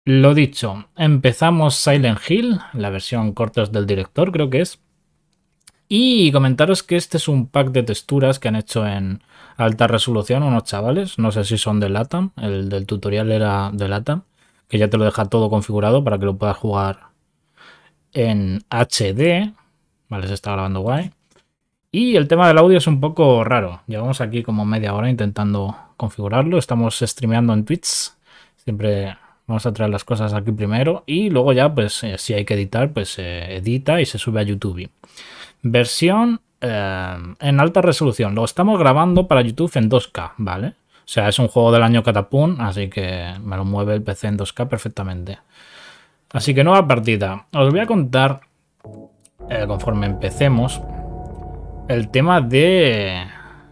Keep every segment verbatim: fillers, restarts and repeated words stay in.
Lo dicho, empezamos Silent Hill, la versión cortos del director creo que es. Y comentaros que este es un pack de texturas que han hecho en alta resolución unos chavales, no sé si son de LATAM, el del tutorial era de LATAM, que ya te lo deja todo configurado para que lo puedas jugar en H D, vale, se está grabando guay. Y el tema del audio es un poco raro, llevamos aquí como media hora intentando configurarlo, estamos streameando en Twitch, siempre vamos a traer las cosas aquí primero y luego ya pues eh, si hay que editar pues se eh, edita y se sube a YouTube. Versión eh, en alta resolución. Lo estamos grabando para YouTube en dos K, ¿vale? O sea, es un juego del año Catapum, así que me lo mueve el P C en dos K perfectamente. Así que nueva partida. Os voy a contar, eh, conforme empecemos, el tema de...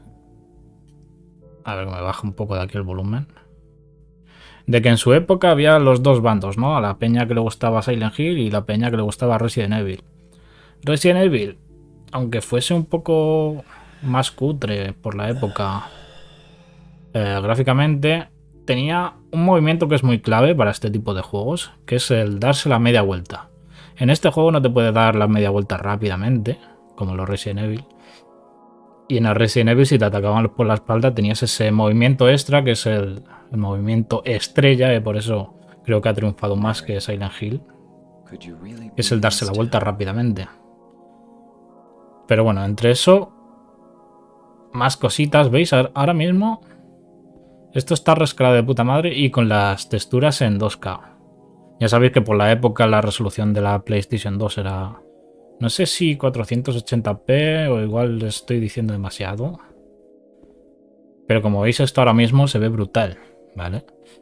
A ver, que me baja un poco de aquí el volumen. De que en su época había los dos bandos, ¿no? A la peña que le gustaba Silent Hill y la peña que le gustaba Resident Evil. Resident Evil, aunque fuese un poco más cutre por la época eh, gráficamente, tenía un movimiento que es muy clave para este tipo de juegos, que es el darse la media vuelta. En este juego no te puedes dar la media vuelta rápidamente, como los Resident Evil. Y en el Resident Evil, si te atacaban por la espalda, tenías ese movimiento extra, que es el, el movimiento estrella, y por eso creo que ha triunfado más que Silent Hill. Es el darse la vuelta rápidamente. Pero bueno, entre eso, más cositas, ¿veis? Ahora mismo esto está rescalado de puta madre y con las texturas en dos K. Ya sabéis que por la época la resolución de la PlayStation dos era... No sé si cuatrocientos ochenta p o igual le estoy diciendo demasiado. Pero como veis esto ahora mismo se ve brutal, ¿vale?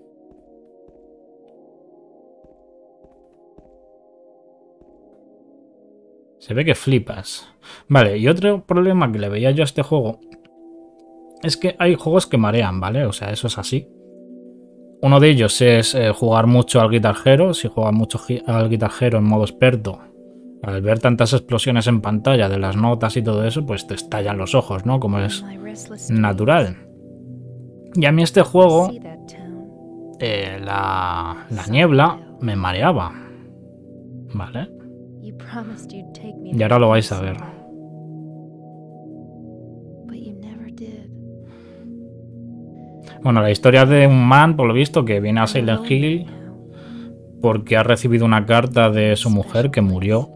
Se ve que flipas. Vale, y otro problema que le veía yo a este juego es que hay juegos que marean, ¿vale? O sea, eso es así. Uno de ellos es eh, jugar mucho al Guitar Hero. Si juegas mucho al Guitar Hero en modo experto, al ver tantas explosiones en pantalla de las notas y todo eso, pues te estallan los ojos, ¿no? Como es natural. Y a mí este juego, eh, la, la niebla, me mareaba, ¿vale? Y ahora lo vais a ver. Bueno, la historia de un man, por lo visto, que viene a Silent Hill porque ha recibido una carta de su mujer que murió.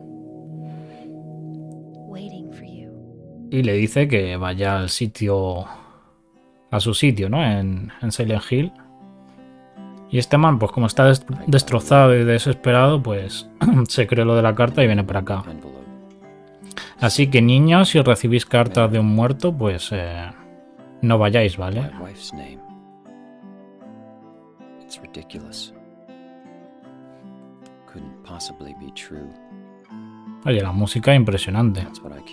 Y le dice que vaya al sitio, a su sitio, ¿no? En, en Silent Hill. Y este man, pues como está destrozado y desesperado, pues se cree lo de la carta y viene para acá. Así que niños, si recibís cartas de un muerto, pues eh, no vayáis, ¿vale? Oye, la música es impresionante.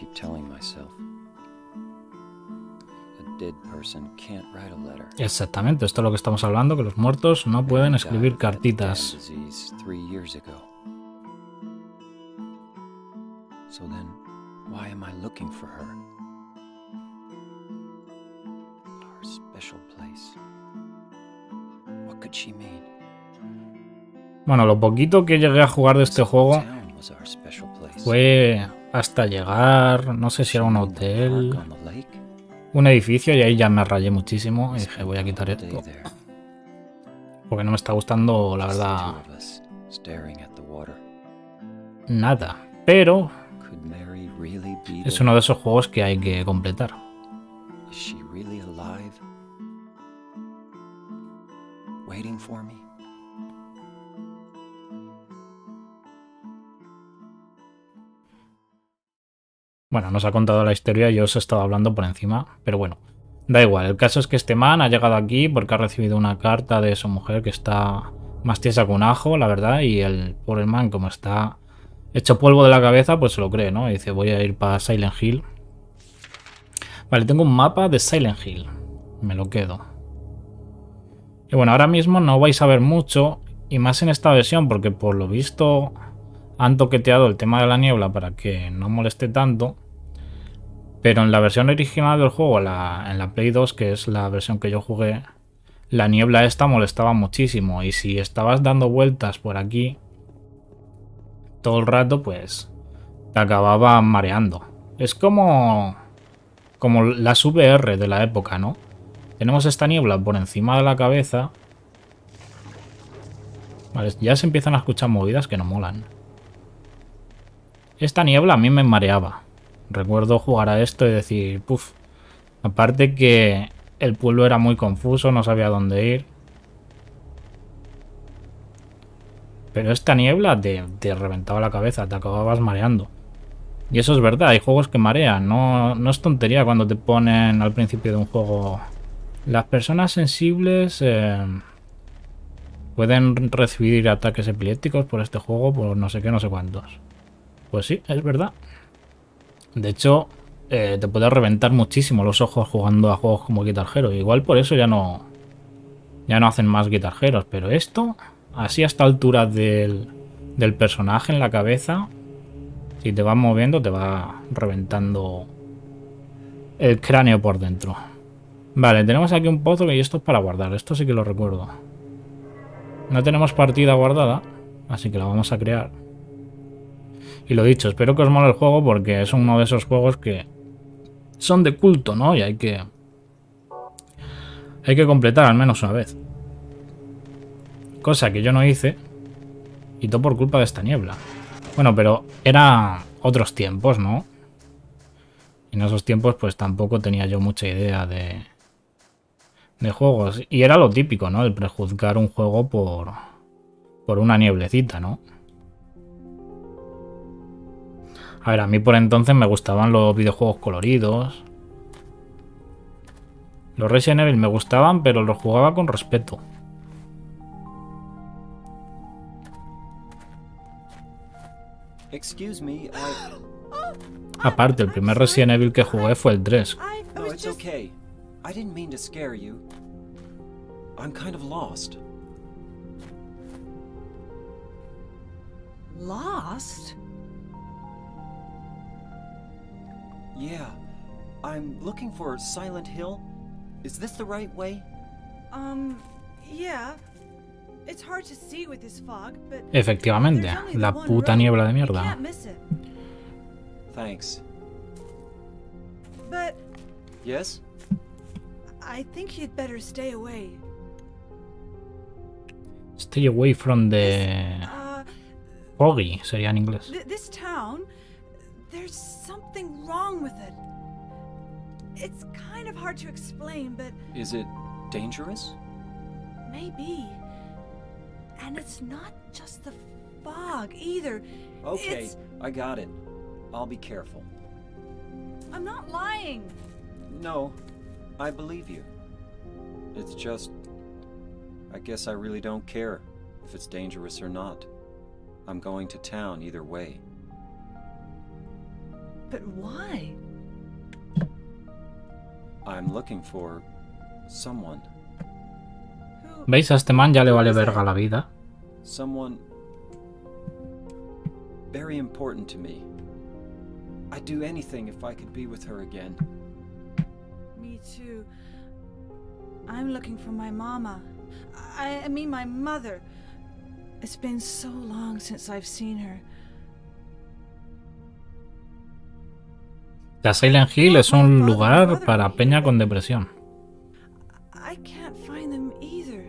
Exactamente, esto es lo que estamos hablando, que los muertos no pueden escribir cartitas. Bueno, lo poquito que llegué a jugar de este juego fue hasta llegar, no sé si era un hotel, un edificio, y ahí ya me rayé muchísimo y dije, voy a quitar esto porque no me está gustando, la verdad, nada. Pero es uno de esos juegos que hay que completar. Bueno, nos ha contado la historia y yo os he estado hablando por encima, pero bueno, da igual. El caso es que este man ha llegado aquí porque ha recibido una carta de su mujer que está más tiesa que un ajo, la verdad, y el pobre man, como está hecho polvo de la cabeza, pues se lo cree, ¿no? Y dice, voy a ir para Silent Hill. Vale, tengo un mapa de Silent Hill, me lo quedo. Y bueno, ahora mismo no vais a ver mucho, y más en esta versión, porque por lo visto han toqueteado el tema de la niebla para que no moleste tanto. Pero en la versión original del juego, la, en la Play dos, que es la versión que yo jugué, la niebla esta molestaba muchísimo. Y si estabas dando vueltas por aquí todo el rato, pues te acababa mareando. Es como, como las V R de la época, ¿no? Tenemos esta niebla por encima de la cabeza. Vale, ya se empiezan a escuchar movidas que no molan. Esta niebla a mí me mareaba. Recuerdo jugar a esto y decir, puff. Aparte que el pueblo era muy confuso, no sabía dónde ir. Pero esta niebla te, te reventaba la cabeza, te acababas mareando. Y eso es verdad, hay juegos que marean. No, no es tontería cuando te ponen al principio de un juego. Las personas sensibles eh, pueden recibir ataques epilépticos por este juego, por no sé qué, no sé cuántos. Pues sí, es verdad. De hecho, eh, te puede reventar muchísimo los ojos jugando a juegos como Guitar Hero. Igual por eso ya no, ya no hacen más Guitar Heroes. Pero esto, así a esta altura del, del personaje en la cabeza, si te vas moviendo te va reventando el cráneo por dentro. Vale, tenemos aquí un pozo y esto es para guardar. Esto sí que lo recuerdo. No tenemos partida guardada, así que la vamos a crear. Y lo dicho, espero que os mole el juego porque es uno de esos juegos que son de culto, ¿no? Y hay que... Hay que completar al menos una vez. Cosa que yo no hice. Y todo por culpa de esta niebla. Bueno, pero era otros tiempos, ¿no? Y en esos tiempos pues tampoco tenía yo mucha idea de... de juegos. Y era lo típico, ¿no? El prejuzgar un juego por... por una nieblecita, ¿no? A ver, a mí por entonces me gustaban los videojuegos coloridos. Los Resident Evil me gustaban, pero los jugaba con respeto. Excuse me, I... Aparte, el primer Resident Evil que jugué fue el tres. No, it's okay. I didn't mean to scare you. I'm kind of lost. Lost? Yeah. I'm looking for Silent Hill. Is this the right way? Um, yeah. It's hard to see with this fog, but Efectivamente, there's only the la one puta road. niebla de You mierda. can't miss it. Thanks. But Yes? I think you'd better stay away. Stay away from the... Uh, foggy, sería en inglés. th this town, there's something wrong with it. It's kind of hard to explain, but Is it dangerous? maybe. And it's not just the fog either. Okay, It's... I got it. I'll be careful. I'm not lying. No, I believe you. It's just... I guess I really don't care if it's dangerous or not. I'm going to town either way. But why? I'm looking for... someone. Who... ¿Veis? A este man ya le vale verga la vida. Someone... very important to me. I'd do anything if I could be with her again. Me too. I'm looking for my mama. I, I mean my mother. It's been so long since I've seen her. La Silent Hill es un lugar para peña con depresión. I can't find them either.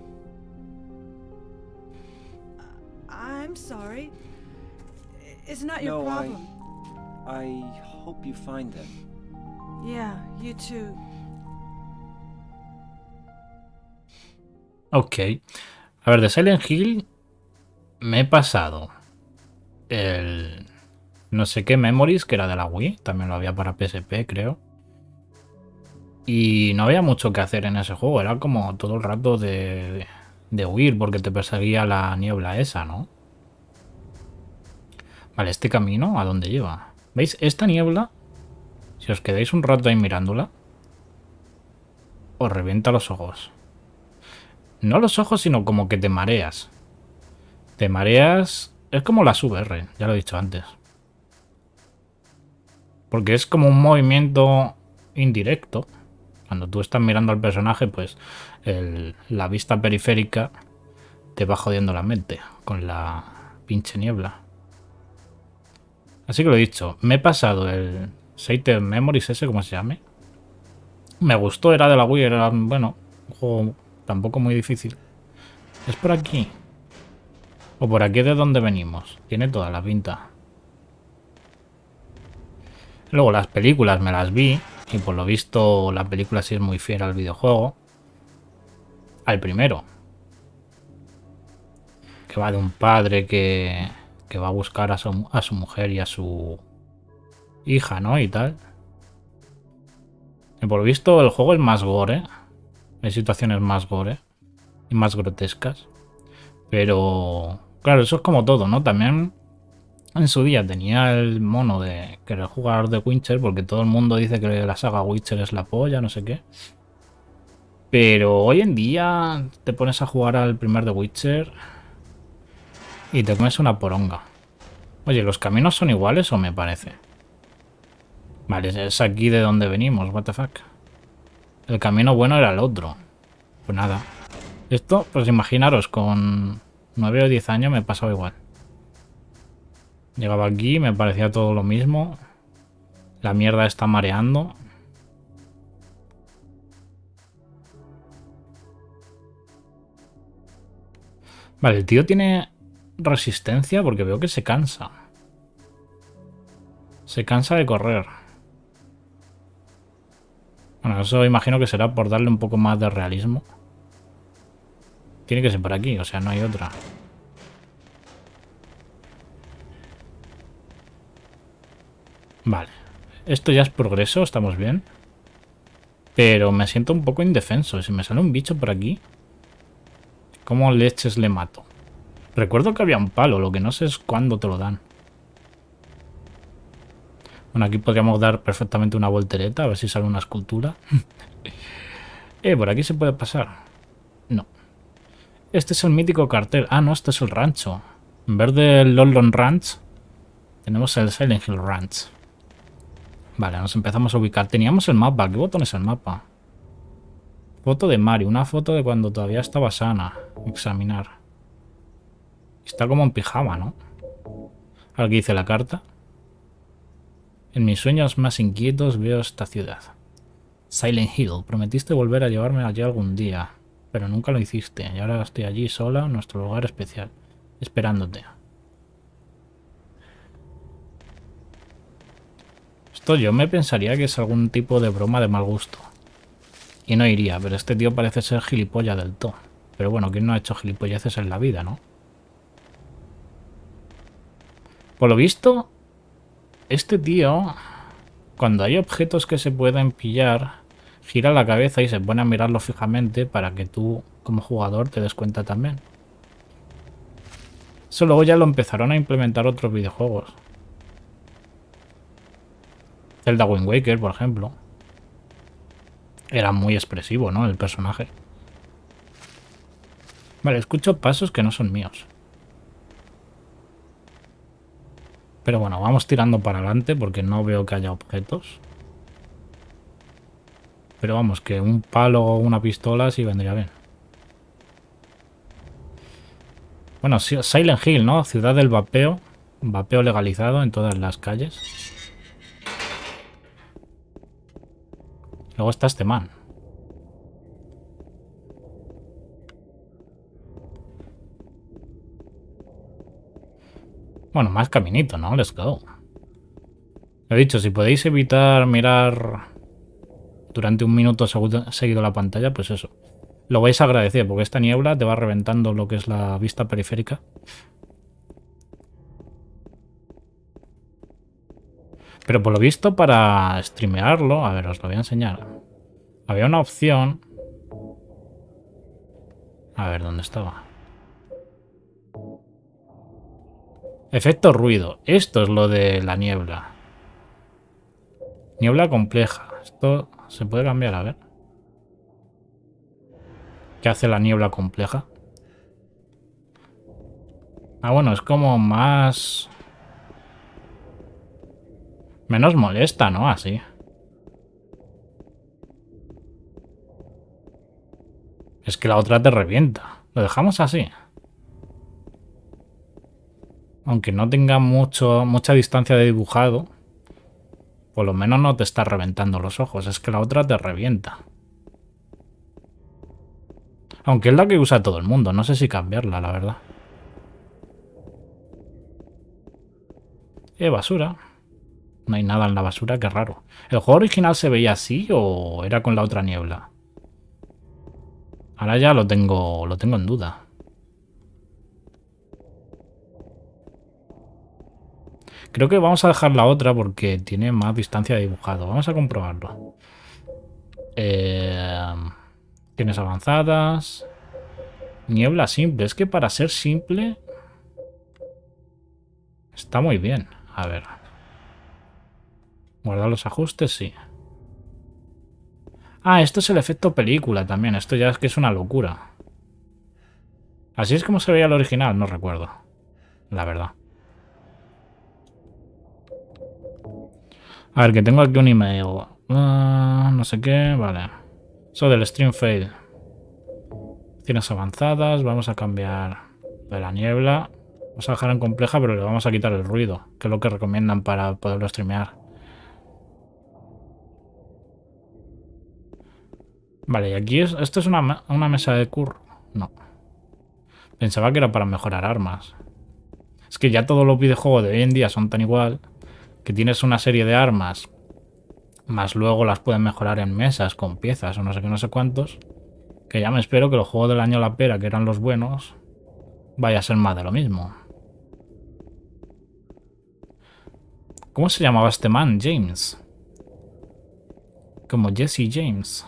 I'm sorry. It's not your No, I... problem. I hope you find them. Yeah, you too. Ok. A ver, de Silent Hill me he pasado el no sé qué Memories, que era de la Wii. También lo había para P S P, creo. Y no había mucho que hacer en ese juego. Era como todo el rato de, de huir porque te perseguía la niebla esa, ¿no? Vale, este camino, ¿a dónde lleva? ¿Veis? Esta niebla, si os quedáis un rato ahí mirándola, os revienta los ojos. No los ojos, sino como que te mareas. Te mareas... Es como las V R, ya lo he dicho antes. Porque es como un movimiento indirecto. Cuando tú estás mirando al personaje, pues el, la vista periférica te va jodiendo la mente con la pinche niebla. Así que lo he dicho, me he pasado el Shattered Memories ese, como se llame. Me gustó, era de la Wii, era, bueno, un juego tampoco muy difícil. ¿Es por aquí? ¿O por aquí de donde venimos? Tiene toda la pinta. Luego las películas me las vi y por lo visto la película sí es muy fiel al videojuego. Al primero. Que va de un padre que, que va a buscar a su, a su mujer y a su hija, ¿no? Y tal. Y por lo visto el juego es más gore. ¿eh? Hay situaciones más gore y más grotescas. Pero claro, eso es como todo, ¿no? También en su día tenía el mono de querer jugar de Witcher porque todo el mundo dice que la saga Witcher es la polla, no sé qué. Pero hoy en día te pones a jugar al primer de Witcher y te comes una poronga. Oye, ¿los caminos son iguales o me parece? Vale, es aquí de donde venimos, what the fuck. El camino bueno era el otro. Pues nada. Esto, pues imaginaros, con nueve o diez años me pasaba igual. Llegaba aquí, me parecía todo lo mismo. La mierda está mareando. Vale, el tío tiene resistencia porque veo que se cansa. Se cansa de correr. Bueno, eso imagino que será por darle un poco más de realismo. Tiene que ser por aquí, o sea, no hay otra. Vale. Esto ya es progreso, estamos bien. Pero me siento un poco indefenso. Si me sale un bicho por aquí, ¿cómo leches le mato? Recuerdo que había un palo, lo que no sé es cuándo te lo dan. Bueno, aquí podríamos dar perfectamente una voltereta, a ver si sale una escultura. eh, por aquí se puede pasar. No. Este es el mítico cartel. Ah, no, este es el rancho. En vez del London Ranch, tenemos el Silent Hill Ranch. Vale, nos empezamos a ubicar. Teníamos el mapa. ¿Qué botón es el mapa? Foto de Mari. Una foto de cuando todavía estaba sana. Examinar. Está como en pijama, ¿no? Ahora que dice la carta. En mis sueños más inquietos veo esta ciudad. Silent Hill. Prometiste volver a llevarme allí algún día. Pero nunca lo hiciste. Y ahora estoy allí sola, en nuestro lugar especial. Esperándote. Esto yo me pensaría que es algún tipo de broma de mal gusto. Y no iría, pero este tío parece ser gilipollas del todo. Pero bueno, ¿quién no ha hecho gilipolleces en la vida, no? Por lo visto, este tío, cuando hay objetos que se pueden pillar, gira la cabeza y se pone a mirarlo fijamente para que tú, como jugador, te des cuenta también. Eso luego ya lo empezaron a implementar otros videojuegos. Zelda Wind Waker, por ejemplo. Era muy expresivo, ¿no? El personaje. Vale, escucho pasos que no son míos. Pero bueno, vamos tirando para adelante porque no veo que haya objetos. Pero vamos, que un palo o una pistola sí vendría bien. Bueno, Silent Hill, ¿no? Ciudad del vapeo. Vapeo legalizado en todas las calles. Luego está este man. Bueno, más caminito, ¿no? Let's go. Lo he dicho, si podéis evitar mirar durante un minuto seguido la pantalla, pues eso. Lo vais a agradecer, porque esta niebla te va reventando lo que es la vista periférica. Pero por lo visto, para streamearlo, a ver, os lo voy a enseñar. Había una opción. A ver, ¿dónde estaba? Efecto ruido. Esto es lo de la niebla. Niebla compleja. Esto se puede cambiar, a ver. ¿Qué hace la niebla compleja? Ah, bueno, es como más... menos molesta, ¿no? Así. Es que la otra te revienta. Lo dejamos así. Aunque no tenga mucho, mucha distancia de dibujado, por lo menos no te está reventando los ojos. Es que la otra te revienta. Aunque es la que usa todo el mundo. No sé si cambiarla, la verdad. Eh, basura. No hay nada en la basura, qué raro. ¿El juego original se veía así o era con la otra niebla? Ahora ya lo tengo, lo tengo en duda. Creo que vamos a dejar la otra porque tiene más distancia de dibujado. Vamos a comprobarlo. Eh, tienes avanzadas. Niebla simple. Es que para ser simple está muy bien. A ver. Guardar los ajustes, sí. Ah, esto es el efecto película también. Esto ya es que es una locura. Así es como se veía el original, no recuerdo. La verdad. A ver, que tengo aquí un email. Uh, no sé qué, vale. Eso del stream fail. Tienes avanzadas, vamos a cambiar de la niebla. Vamos a dejar en compleja, pero le vamos a quitar el ruido, que es lo que recomiendan para poderlo streamear. Vale, y aquí es, esto es una, una mesa de curro. No. Pensaba que era para mejorar armas. Es que ya todos los videojuegos de hoy en día son tan igual que tienes una serie de armas, más luego las pueden mejorar en mesas con piezas o no sé qué, no sé cuántos, que ya me espero que los juegos del año la pera, que eran los buenos, vaya a ser más de lo mismo. ¿Cómo se llamaba este man? James. Como Jesse James.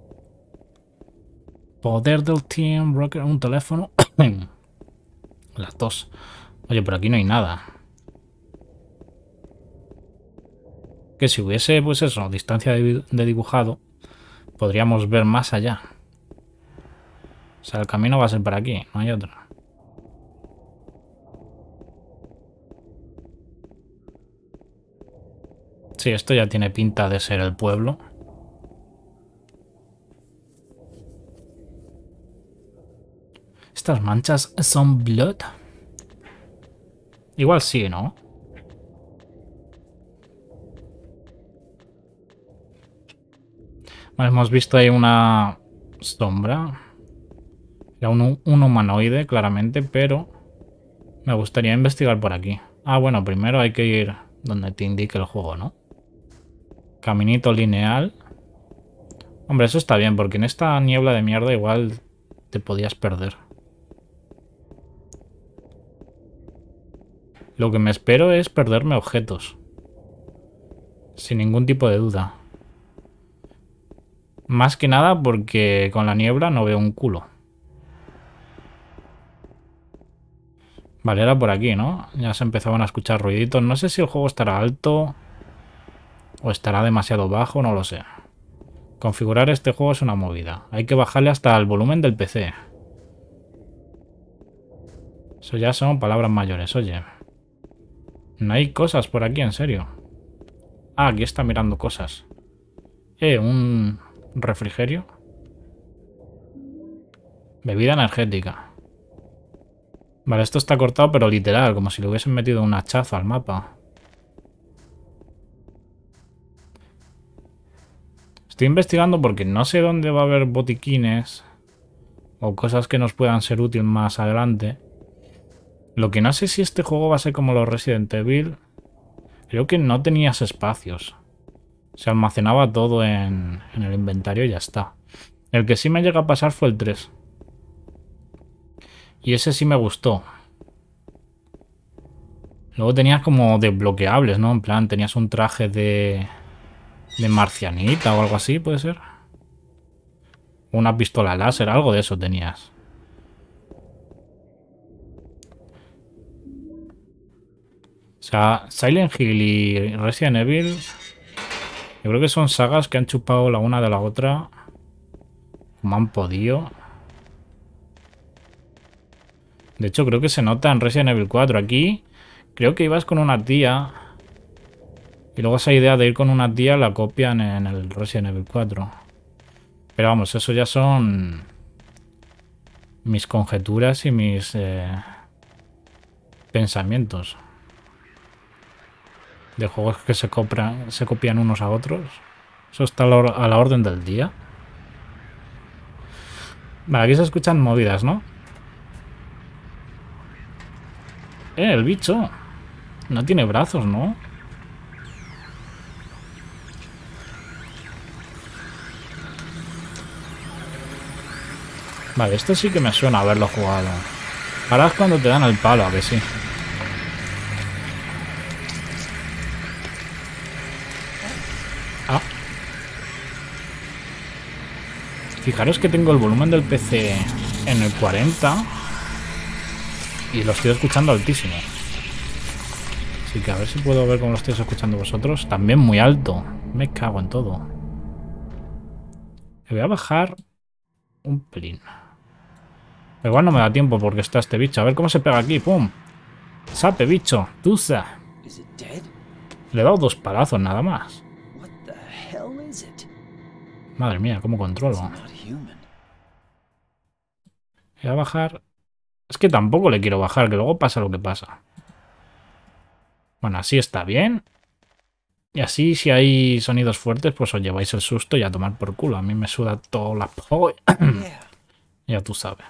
Poder del Team Rocket, un teléfono. Las dos. Oye, por aquí no hay nada. Que si hubiese, pues eso, distancia de, de dibujado, podríamos ver más allá. O sea, el camino va a ser por aquí, no hay otra. Sí, esto ya tiene pinta de ser el pueblo. ¿Estas manchas son blood? Igual sí, ¿no? Vale, hemos visto ahí una sombra. Era un, un humanoide, claramente, pero me gustaría investigar por aquí. Ah, bueno, primero hay que ir donde te indique el juego, ¿no? Caminito lineal. Hombre, eso está bien, porque en esta niebla de mierda igual te podías perder. Lo que me espero es perderme objetos. Sin ningún tipo de duda. Más que nada porque con la niebla no veo un culo. Vale, era por aquí, ¿no? Ya se empezaban a escuchar ruiditos. No sé si el juego estará alto o estará demasiado bajo, no lo sé. Configurar este juego es una movida. Hay que bajarle hasta el volumen del P C. Eso ya son palabras mayores, oye. No hay cosas por aquí, en serio. Ah, aquí está mirando cosas. Eh, un refrigerio. Bebida energética. Vale, esto está cortado, pero literal, como si le hubiesen metido un hachazo al mapa. Estoy investigando porque no sé dónde va a haber botiquines o cosas que nos puedan ser útiles más adelante. Lo que no sé si este juego va a ser como los Resident Evil. Creo que no tenías espacios. Se almacenaba todo en, en el inventario y ya está. El que sí me llega a pasar fue el tres. Y ese sí me gustó. Luego tenías como desbloqueables, ¿no? En plan, tenías un traje de... de marcianita o algo así, ¿puede ser? Una pistola láser, algo de eso tenías. O sea, Silent Hill y Resident Evil, yo creo que son sagas que han chupado la una de la otra como han podido. De hecho, creo que se nota en Resident Evil cuatro. Aquí creo que ibas con una tía y luego esa idea de ir con una tía la copian en el Resident Evil cuatro. Pero vamos, eso ya son mis conjeturas y mis eh, pensamientos de juegos que se, compran, se copian unos a otros. Eso está a la, a la orden del día. Vale, aquí se escuchan movidas, ¿no? Eh, el bicho. No tiene brazos, ¿no? Vale, esto sí que me suena haberlo jugado. Ahora es cuando te dan el palo, a que sí. Ah. Fijaros que tengo el volumen del P C en el cuarenta y lo estoy escuchando altísimo. Así que a ver si puedo ver cómo lo estáis escuchando vosotros. También muy alto. Me cago en todo. Me voy a bajar un pelín. Igual no me da tiempo porque está este bicho. A ver cómo se pega aquí. ¡Pum! ¡Sape, bicho! ¡Tusa! Le he dado dos palazos nada más. Madre mía, cómo controlo. Voy a bajar. Es que tampoco le quiero bajar, que luego pasa lo que pasa. Bueno, así está bien. Y así, si hay sonidos fuertes, pues os lleváis el susto y a tomar por culo. A mí me suda toda la polla. Ya tú sabes.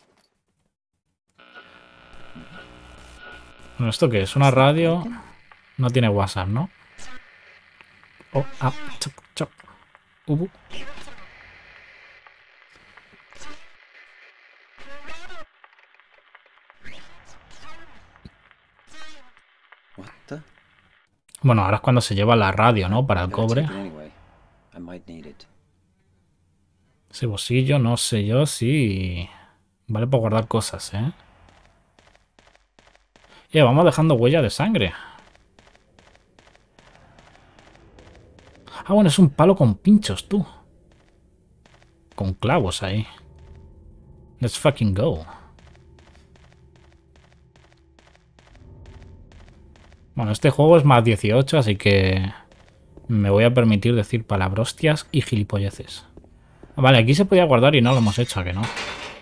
Bueno, ¿esto qué es? Una radio. No tiene WhatsApp, ¿no? Oh, ah, chop, chop. Uh, uh. Bueno, ahora es cuando se lleva la radio, ¿no? Para el cobre. Ese bolsillo, no sé yo si... Vale para guardar cosas, ¿eh? Ya, vamos dejando huella de sangre. Ah, bueno, es un palo con pinchos, tú. Con clavos ahí. Let's fucking go. Bueno, este juego es más dieciocho, así que me voy a permitir decir palabrostias y gilipolleces. Vale, aquí se podía guardar y no lo hemos hecho, ¿a que no?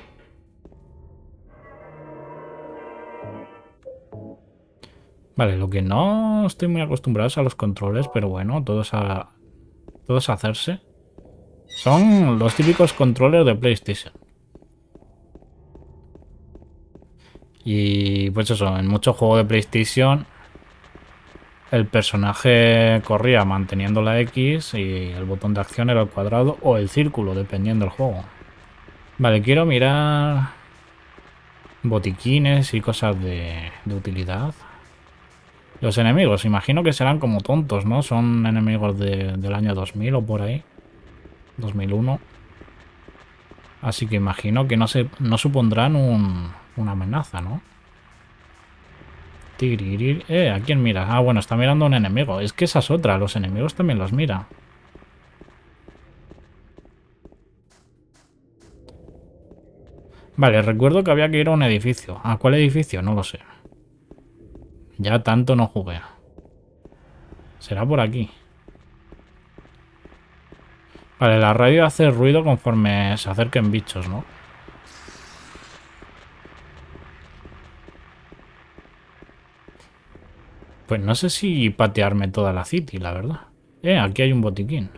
Vale, lo que no estoy muy acostumbrado es a los controles, pero bueno, todos a, todos a hacerse. Son los típicos controles de PlayStation. Y pues eso, en muchos juegos de PlayStation el personaje corría manteniendo la X y el botón de acción era el cuadrado o el círculo, dependiendo del juego. Vale, quiero mirar botiquines y cosas de, de utilidad. Los enemigos, imagino que serán como tontos, ¿no? Son enemigos de, del año dos mil o por ahí. dos mil uno. Así que imagino que no, se, no supondrán un, una amenaza, ¿no? Eh, ¿a quién mira? Ah, bueno, está mirando a un enemigo. Es que esa es otra, los enemigos también los mira. Vale, recuerdo que había que ir a un edificio. ¿A cuál edificio? No lo sé. Ya tanto no jugué. Será por aquí. Vale, la radio hace ruido conforme se acerquen bichos, ¿no? Pues no sé si patearme toda la city, la verdad. Eh, aquí hay un botiquín.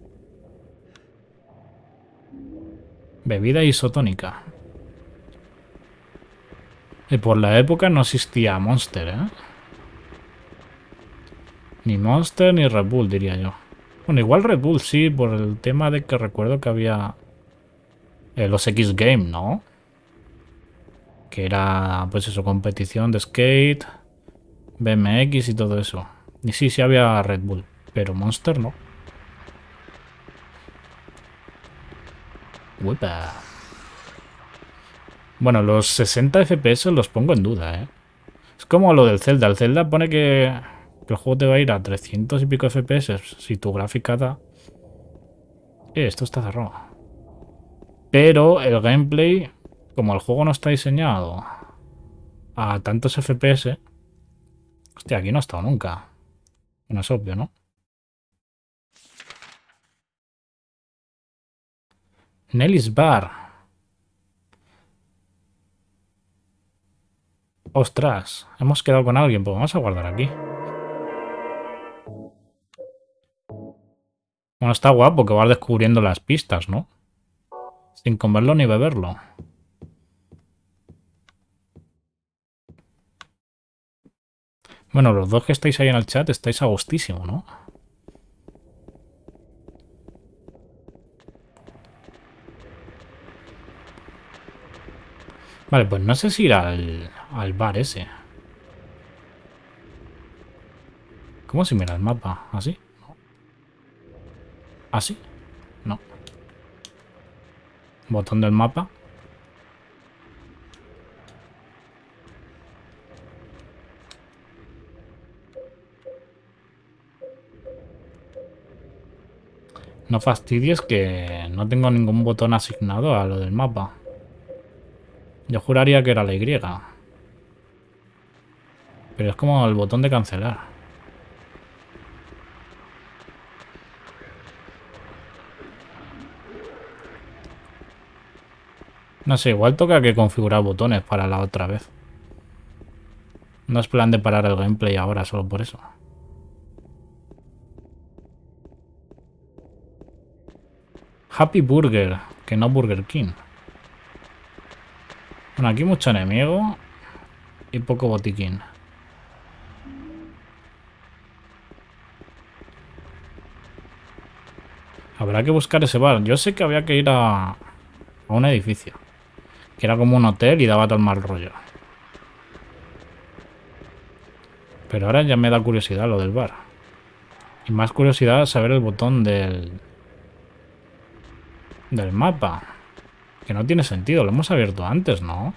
Bebida isotónica. Y por la época no existía Monster, ¿eh? Ni Monster ni Red Bull, diría yo. Bueno, igual Red Bull sí, por el tema de que recuerdo que había eh, los X Game, ¿no? Que era, pues eso, competición de skate, B M X y todo eso. Y sí, sí había Red Bull, pero Monster no. Uepa. Bueno, los sesenta F P S los pongo en duda, ¿eh? Es como lo del Zelda. El Zelda pone que, que el juego te va a ir a trescientos y pico F P S si tu gráfica da... Eh, esto está cerrado. Pero el gameplay, como el juego no está diseñado a tantos F P S... Hostia, aquí no ha estado nunca. No es obvio, ¿no? Nelly's Bar. Ostras, hemos quedado con alguien. Pues vamos a guardar aquí. Bueno, está guapo que vas descubriendo las pistas, ¿no? Sin comerlo ni beberlo. Bueno, los dos que estáis ahí en el chat estáis a gustísimo, ¿no? Vale, pues no sé si ir al, al bar ese. ¿Cómo se mira el mapa? ¿Así? No. ¿Así? No. Botón del mapa. No fastidies que no tengo ningún botón asignado a lo del mapa. Yo juraría que era la Y. Pero es como el botón de cancelar. No sé, igual toca que configurar botones para la otra vez. No es plan de parar el gameplay ahora solo por eso. Happy Burger, que no Burger King. Bueno, aquí mucho enemigo y poco botiquín. Habrá que buscar ese bar. Yo sé que había que ir a, a un edificio. Que era como un hotel y daba todo el mal rollo. Pero ahora ya me da curiosidad lo del bar. Y más curiosidad saber el botón del... del mapa. Que no tiene sentido. Lo hemos abierto antes, ¿no?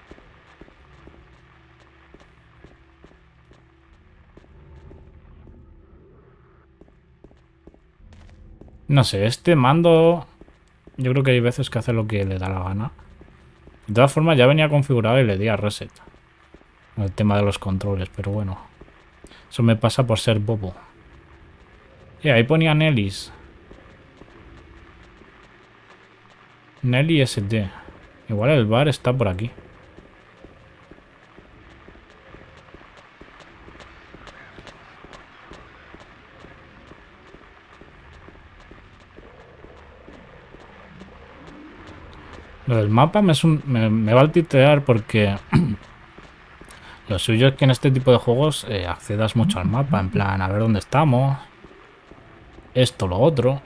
No sé, este mando... Yo creo que hay veces que hace lo que le da la gana. De todas formas ya venía configurado y le di a reset. El tema de los controles, pero bueno. Eso me pasa por ser bobo. Eh, ahí ponía Nelly's. Nelly S D. Igual el bar está por aquí. Lo del mapa me, es un, me, me va a titear porque lo suyo es que en este tipo de juegos eh, accedas mucho al mapa, en plan, a ver dónde estamos, esto, lo otro.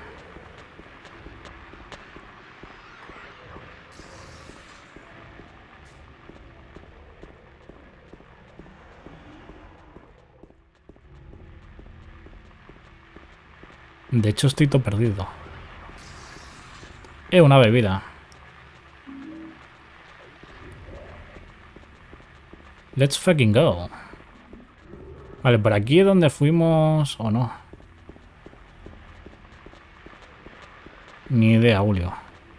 De hecho estoy todo perdido. Eh, una bebida. Let's fucking go. Vale, por aquí es donde fuimos o no. Ni idea, Julio.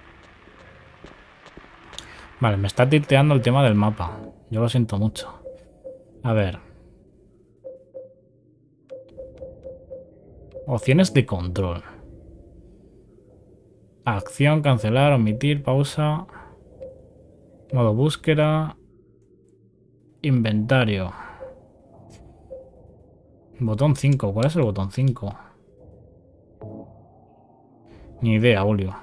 Vale, me está tilteando el tema del mapa. Yo lo siento mucho. A ver. Opciones de control. Acción, cancelar, omitir, pausa. Modo búsqueda. Inventario. Botón cinco. ¿Cuál es el botón cinco? Ni idea, Julio.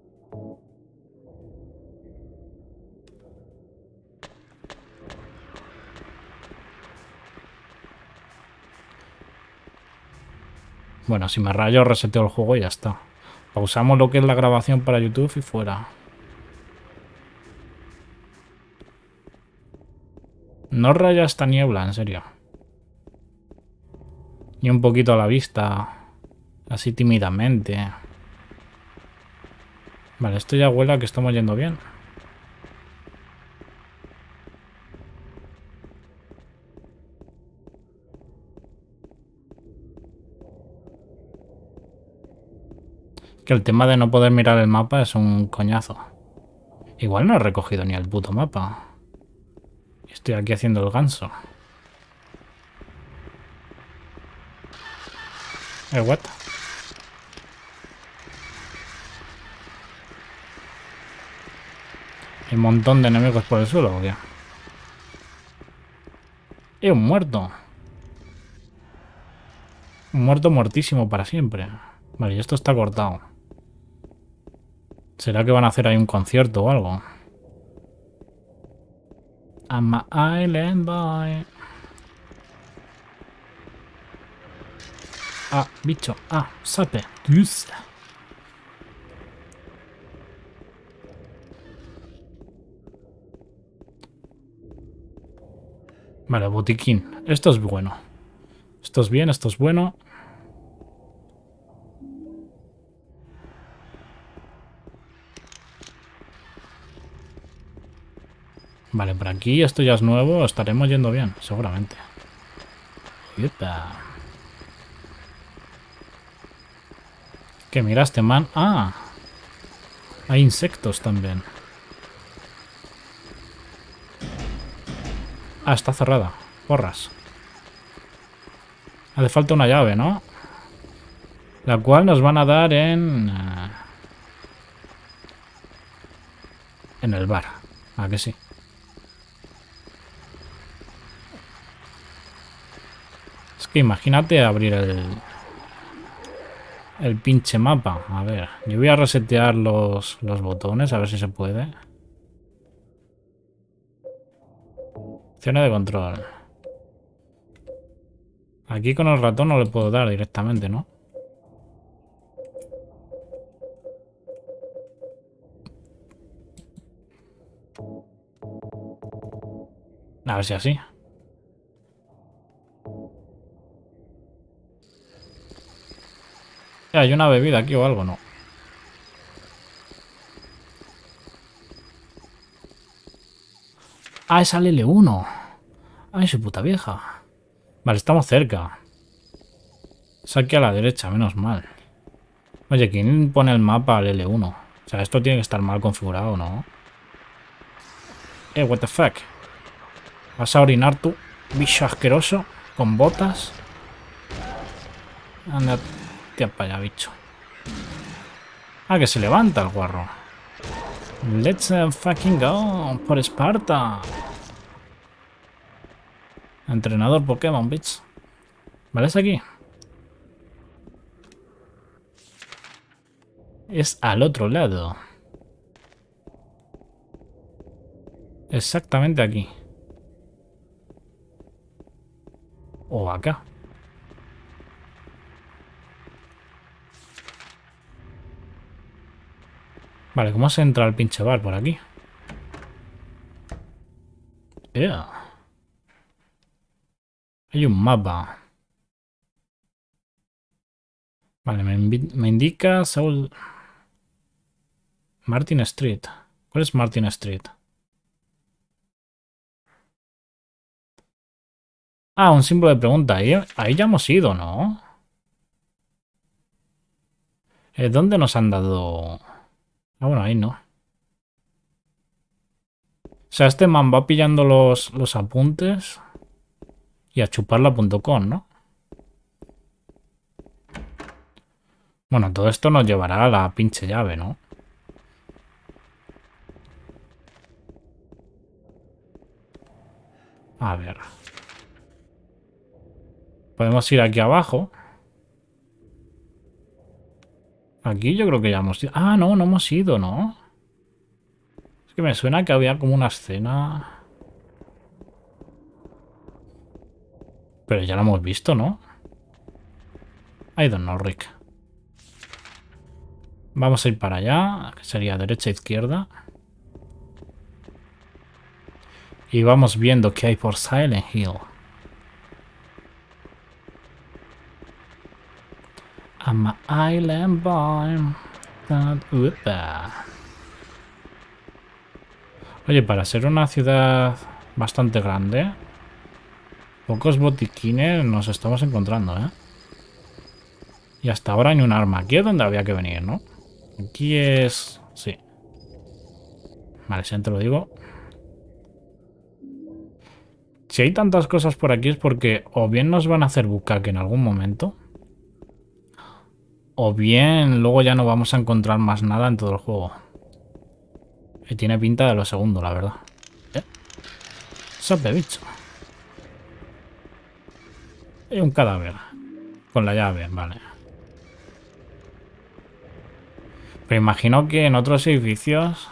Bueno, si me rayo reseteo el juego y ya está. Pausamos lo que es la grabación para YouTube y fuera. No raya esta niebla, en serio. Y un poquito a la vista. Así tímidamente. Vale, esto ya huele a que estamos yendo bien. Que el tema de no poder mirar el mapa es un coñazo. Igual no he recogido ni el puto mapa. Estoy aquí haciendo el ganso. Eh, what? Hay un montón de enemigos por el suelo, ¿o qué? ¡Eh, un muerto! Un muerto muertísimo para siempre. Vale, y esto está cortado. ¿Será que van a hacer ahí un concierto o algo? I'm a island boy. Ah, bicho. Ah, sape. Dios. Vale, botiquín. Esto es bueno. Esto es bien, esto es bueno. Vale, por aquí esto ya es nuevo. Estaremos yendo bien, seguramente. Yupa. ¿Qué miraste, man? Ah. Hay insectos también. Ah, está cerrada. Porras. Hace falta una llave, ¿no? La cual nos van a dar en... Uh, en el bar. ¿A que sí? Es que imagínate abrir el... el pinche mapa. A ver, yo voy a resetear los, los botones, a ver si se puede. Opciones de control. Aquí con el ratón no le puedo dar directamente, ¿no? A ver si así. ¿Hay una bebida aquí o algo? No. Ah, es al L uno. Ay, su puta vieja. Vale, estamos cerca. Es aquí a la derecha, menos mal. Oye, ¿quién pone el mapa al L uno? O sea, esto tiene que estar mal configurado, ¿no? Eh, what the fuck. ¿Vas a orinar tú, bicho asqueroso? Con botas. Anda, tía para allá, bicho. Ah, que se levanta el guarro. Let's uh, fucking go. Por Esparta. Entrenador Pokémon, bitch. ¿Vale? Es aquí. Es al otro lado. Exactamente aquí. O acá. Vale, ¿cómo se entra al pinche bar por aquí? Yeah. Hay un mapa. Vale, me, me indica Saul... Martin Street. ¿Cuál es Martin Street? Ah, un símbolo de pregunta. Ahí, ahí ya hemos ido, ¿no? Eh, ¿Dónde nos han dado...? Ah, bueno, ahí no. O sea, este man va pillando los, los apuntes y a chuparla punto com, ¿no? Bueno, todo esto nos llevará a la pinche llave, ¿no? A ver. Podemos ir aquí abajo. Aquí yo creo que ya hemos ido. Ah, no, no hemos ido, ¿no? Es que me suena que había como una escena... Pero ya la hemos visto, ¿no? I don't know, Rick. Vamos a ir para allá, que sería derecha e izquierda. Y vamos viendo qué hay por Silent Hill. I'm a island boy. Upa. Oye, para ser una ciudad bastante grande, pocos botiquines nos estamos encontrando, ¿eh? Y hasta ahora ni un arma. Aquí es donde había que venir, ¿no? Aquí es... sí. Vale, si te lo digo. Si hay tantas cosas por aquí es porque o bien nos van a hacer bucaque en algún momento, o bien luego ya no vamos a encontrar más nada en todo el juego. Y tiene pinta de lo segundo, la verdad. ¿Eh? Sape, bicho. Y un cadáver. Con la llave, vale. Pero imagino que en otros edificios...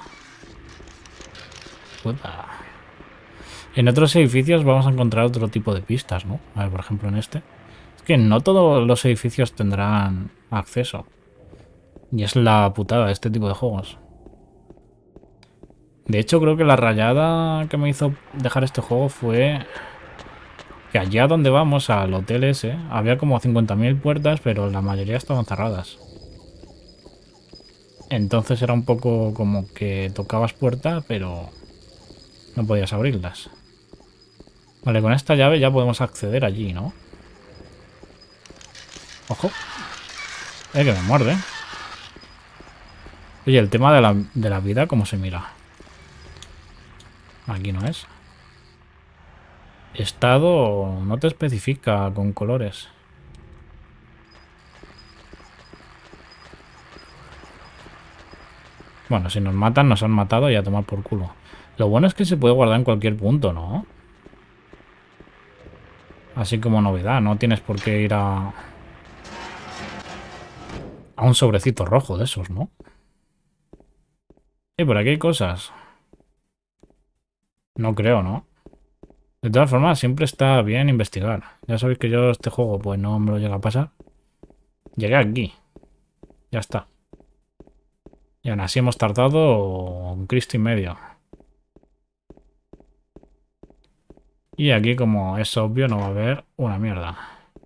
Puta. En otros edificios vamos a encontrar otro tipo de pistas, ¿no? A ver, por ejemplo, en este. Es que no todos los edificios tendrán acceso. Y es la putada de este tipo de juegos. De hecho, creo que la rayada que me hizo dejar este juego fue... que allá donde vamos, al hotel ese, había como cincuenta mil puertas, pero la mayoría estaban cerradas. Entonces era un poco como que tocabas puerta, pero no podías abrirlas. Vale, con esta llave ya podemos acceder allí, ¿no? ¡Ojo! ¡Eh, que me muerde! Oye, el tema de la, de la vida, ¿cómo se mira? Aquí no es. Estado no te especifica con colores. Bueno, si nos matan, nos han matado y a tomar por culo. Lo bueno es que se puede guardar en cualquier punto, ¿no? Así como novedad, no tienes por qué ir a... a un sobrecito rojo de esos, ¿no? Y por aquí hay cosas. No creo, ¿no? De todas formas, siempre está bien investigar. Ya sabéis que yo este juego pues no me lo llega a pasar. Llegué aquí. Ya está. Y aún así hemos tardado un Cristo y medio. Y aquí, como es obvio, no va a haber una mierda.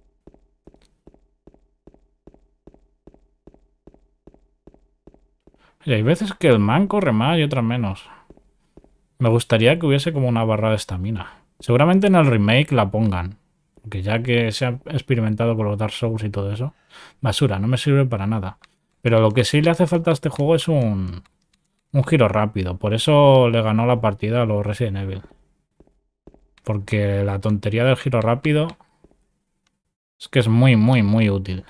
Y hay veces que el man corre más y otras menos. Me gustaría que hubiese como una barra de estamina. Seguramente en el remake la pongan. Que ya que se ha experimentado con los Dark Souls y todo eso. Basura, no me sirve para nada. Pero lo que sí le hace falta a este juego es un, un giro rápido. Por eso le ganó la partida a los Resident Evil. Porque la tontería del giro rápido es que es muy, muy, muy útil.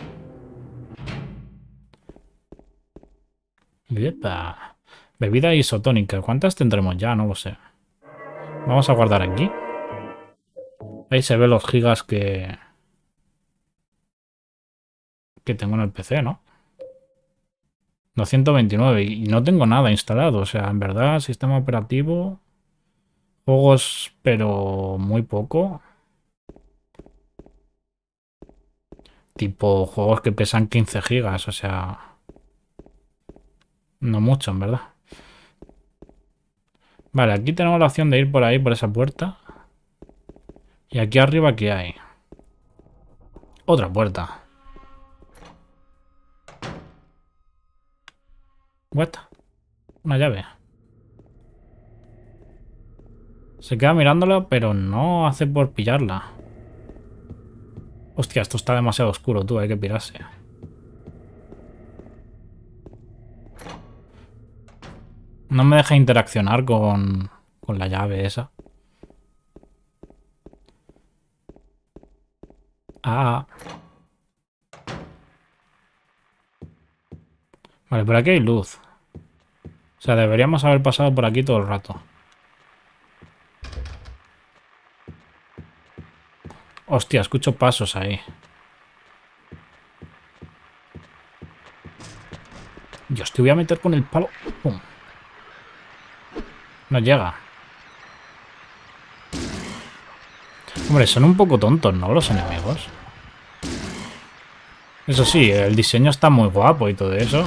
Yepa. Bebida isotónica. ¿Cuántas tendremos ya? No lo sé. Vamos a guardar aquí. Ahí se ven los gigas que... que tengo en el P C, ¿no? doscientos veintinueve. Y no tengo nada instalado. O sea, en verdad, sistema operativo... Juegos, pero muy poco. Tipo juegos que pesan quince gigas, o sea... No mucho, en verdad. Vale, aquí tenemos la opción de ir por ahí, por esa puerta. Y aquí arriba, ¿qué hay? Otra puerta. What? Una llave. Se queda mirándola, pero no hace por pillarla. Hostia, esto está demasiado oscuro, tú, hay que pirarse. No me deja interaccionar con, con la llave esa. Ah. Vale, por aquí hay luz. O sea, deberíamos haber pasado por aquí todo el rato. Hostia, escucho pasos ahí. Dios, te voy a meter con el palo. Pum. No llega. Hombre, son un poco tontos, ¿no? Los enemigos. Eso sí, el diseño está muy guapo y todo eso.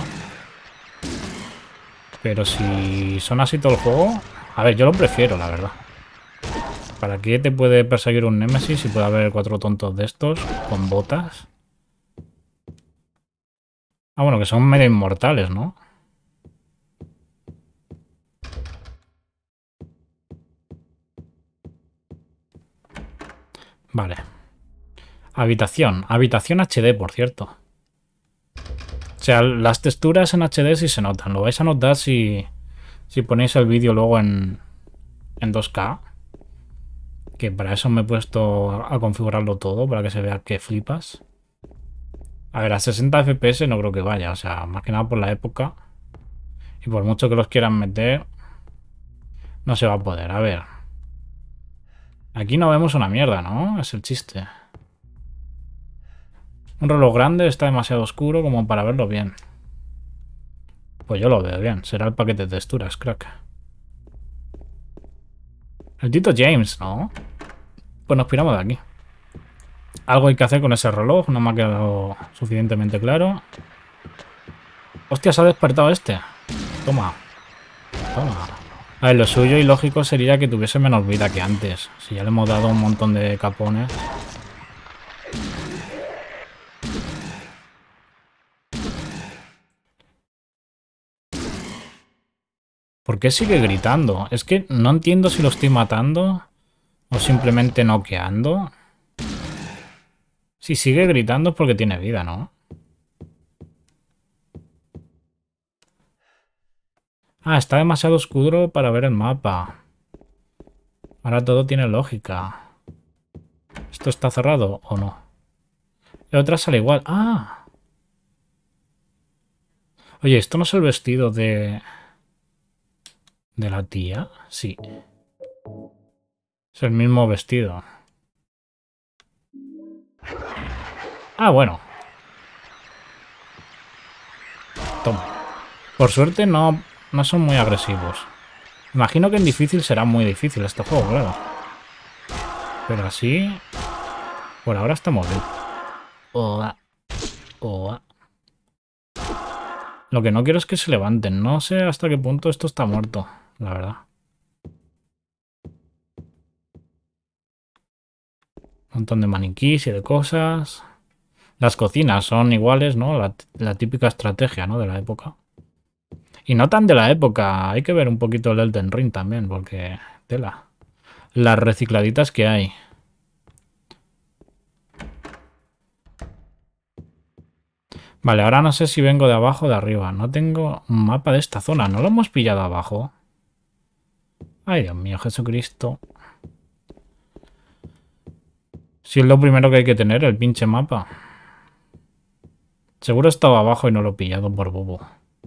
Pero si son así todo el juego... A ver, yo lo prefiero, la verdad. ¿Para qué te puede perseguir un Némesis si puede haber cuatro tontos de estos con botas? Ah, bueno, que son medio inmortales, ¿no? Vale. Habitación. Habitación H D, por cierto. O sea, las texturas en H D sí se notan. Lo vais a notar si, si ponéis el vídeo luego en, en dos K. Que para eso me he puesto a configurarlo todo, para que se vea que flipas. A ver, a sesenta F P S no creo que vaya. O sea, más que nada por la época. Y por mucho que los quieran meter, no se va a poder. A ver. Aquí no vemos una mierda, ¿no? Es el chiste. Un reloj grande está demasiado oscuro como para verlo bien. Pues yo lo veo bien. Será el paquete de texturas, crack. El Tito James, ¿no? Pues nos piramos de aquí. Algo hay que hacer con ese reloj. No me ha quedado suficientemente claro. Hostia, se ha despertado este. Toma. Toma. A ver, lo suyo y lógico sería que tuviese menos vida que antes. Si ya le hemos dado un montón de capones. ¿Por qué sigue gritando? Es que no entiendo si lo estoy matando o simplemente noqueando. Si sigue gritando es porque tiene vida, ¿no? Ah, está demasiado oscuro para ver el mapa. Ahora todo tiene lógica. ¿Esto está cerrado o no? La otra sale igual. ¡Ah! Oye, ¿esto no es el vestido de... de la tía? Sí. Es el mismo vestido. Ah, bueno. Toma. Por suerte no, no son muy agresivos. Imagino que en difícil será muy difícil este juego, claro. Pero así... por ahora estamos bien. Oa. Oa. Lo que no quiero es que se levanten. No sé hasta qué punto esto está muerto, la verdad. Un montón de maniquís y de cosas. Las cocinas son iguales, ¿no? La, la típica estrategia, ¿no? De la época. Y no tan de la época. Hay que ver un poquito el Elden Ring también, porque... tela. Las recicladitas que hay. Vale, ahora no sé si vengo de abajo o de arriba. No tengo un mapa de esta zona. ¿No lo hemos pillado abajo? Ay, Dios mío, Jesucristo. Si es lo primero que hay que tener, el pinche mapa. Seguro estaba abajo y no lo he pillado por bobo.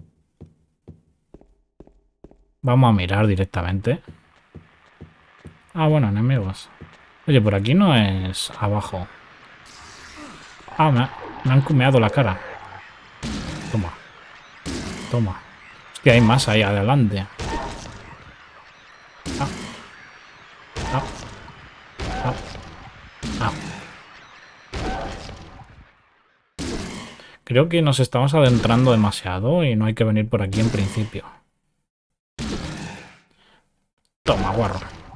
Vamos a mirar directamente. Ah, bueno, enemigos. Oye, por aquí no es abajo. Ah, me, ha, me han cumeado la cara. Toma. Toma. Hostia, hay más ahí adelante. Ah. Ah. Ah. Ah. Creo que nos estamos adentrando demasiado y no hay que venir por aquí en principio. Toma, guarro.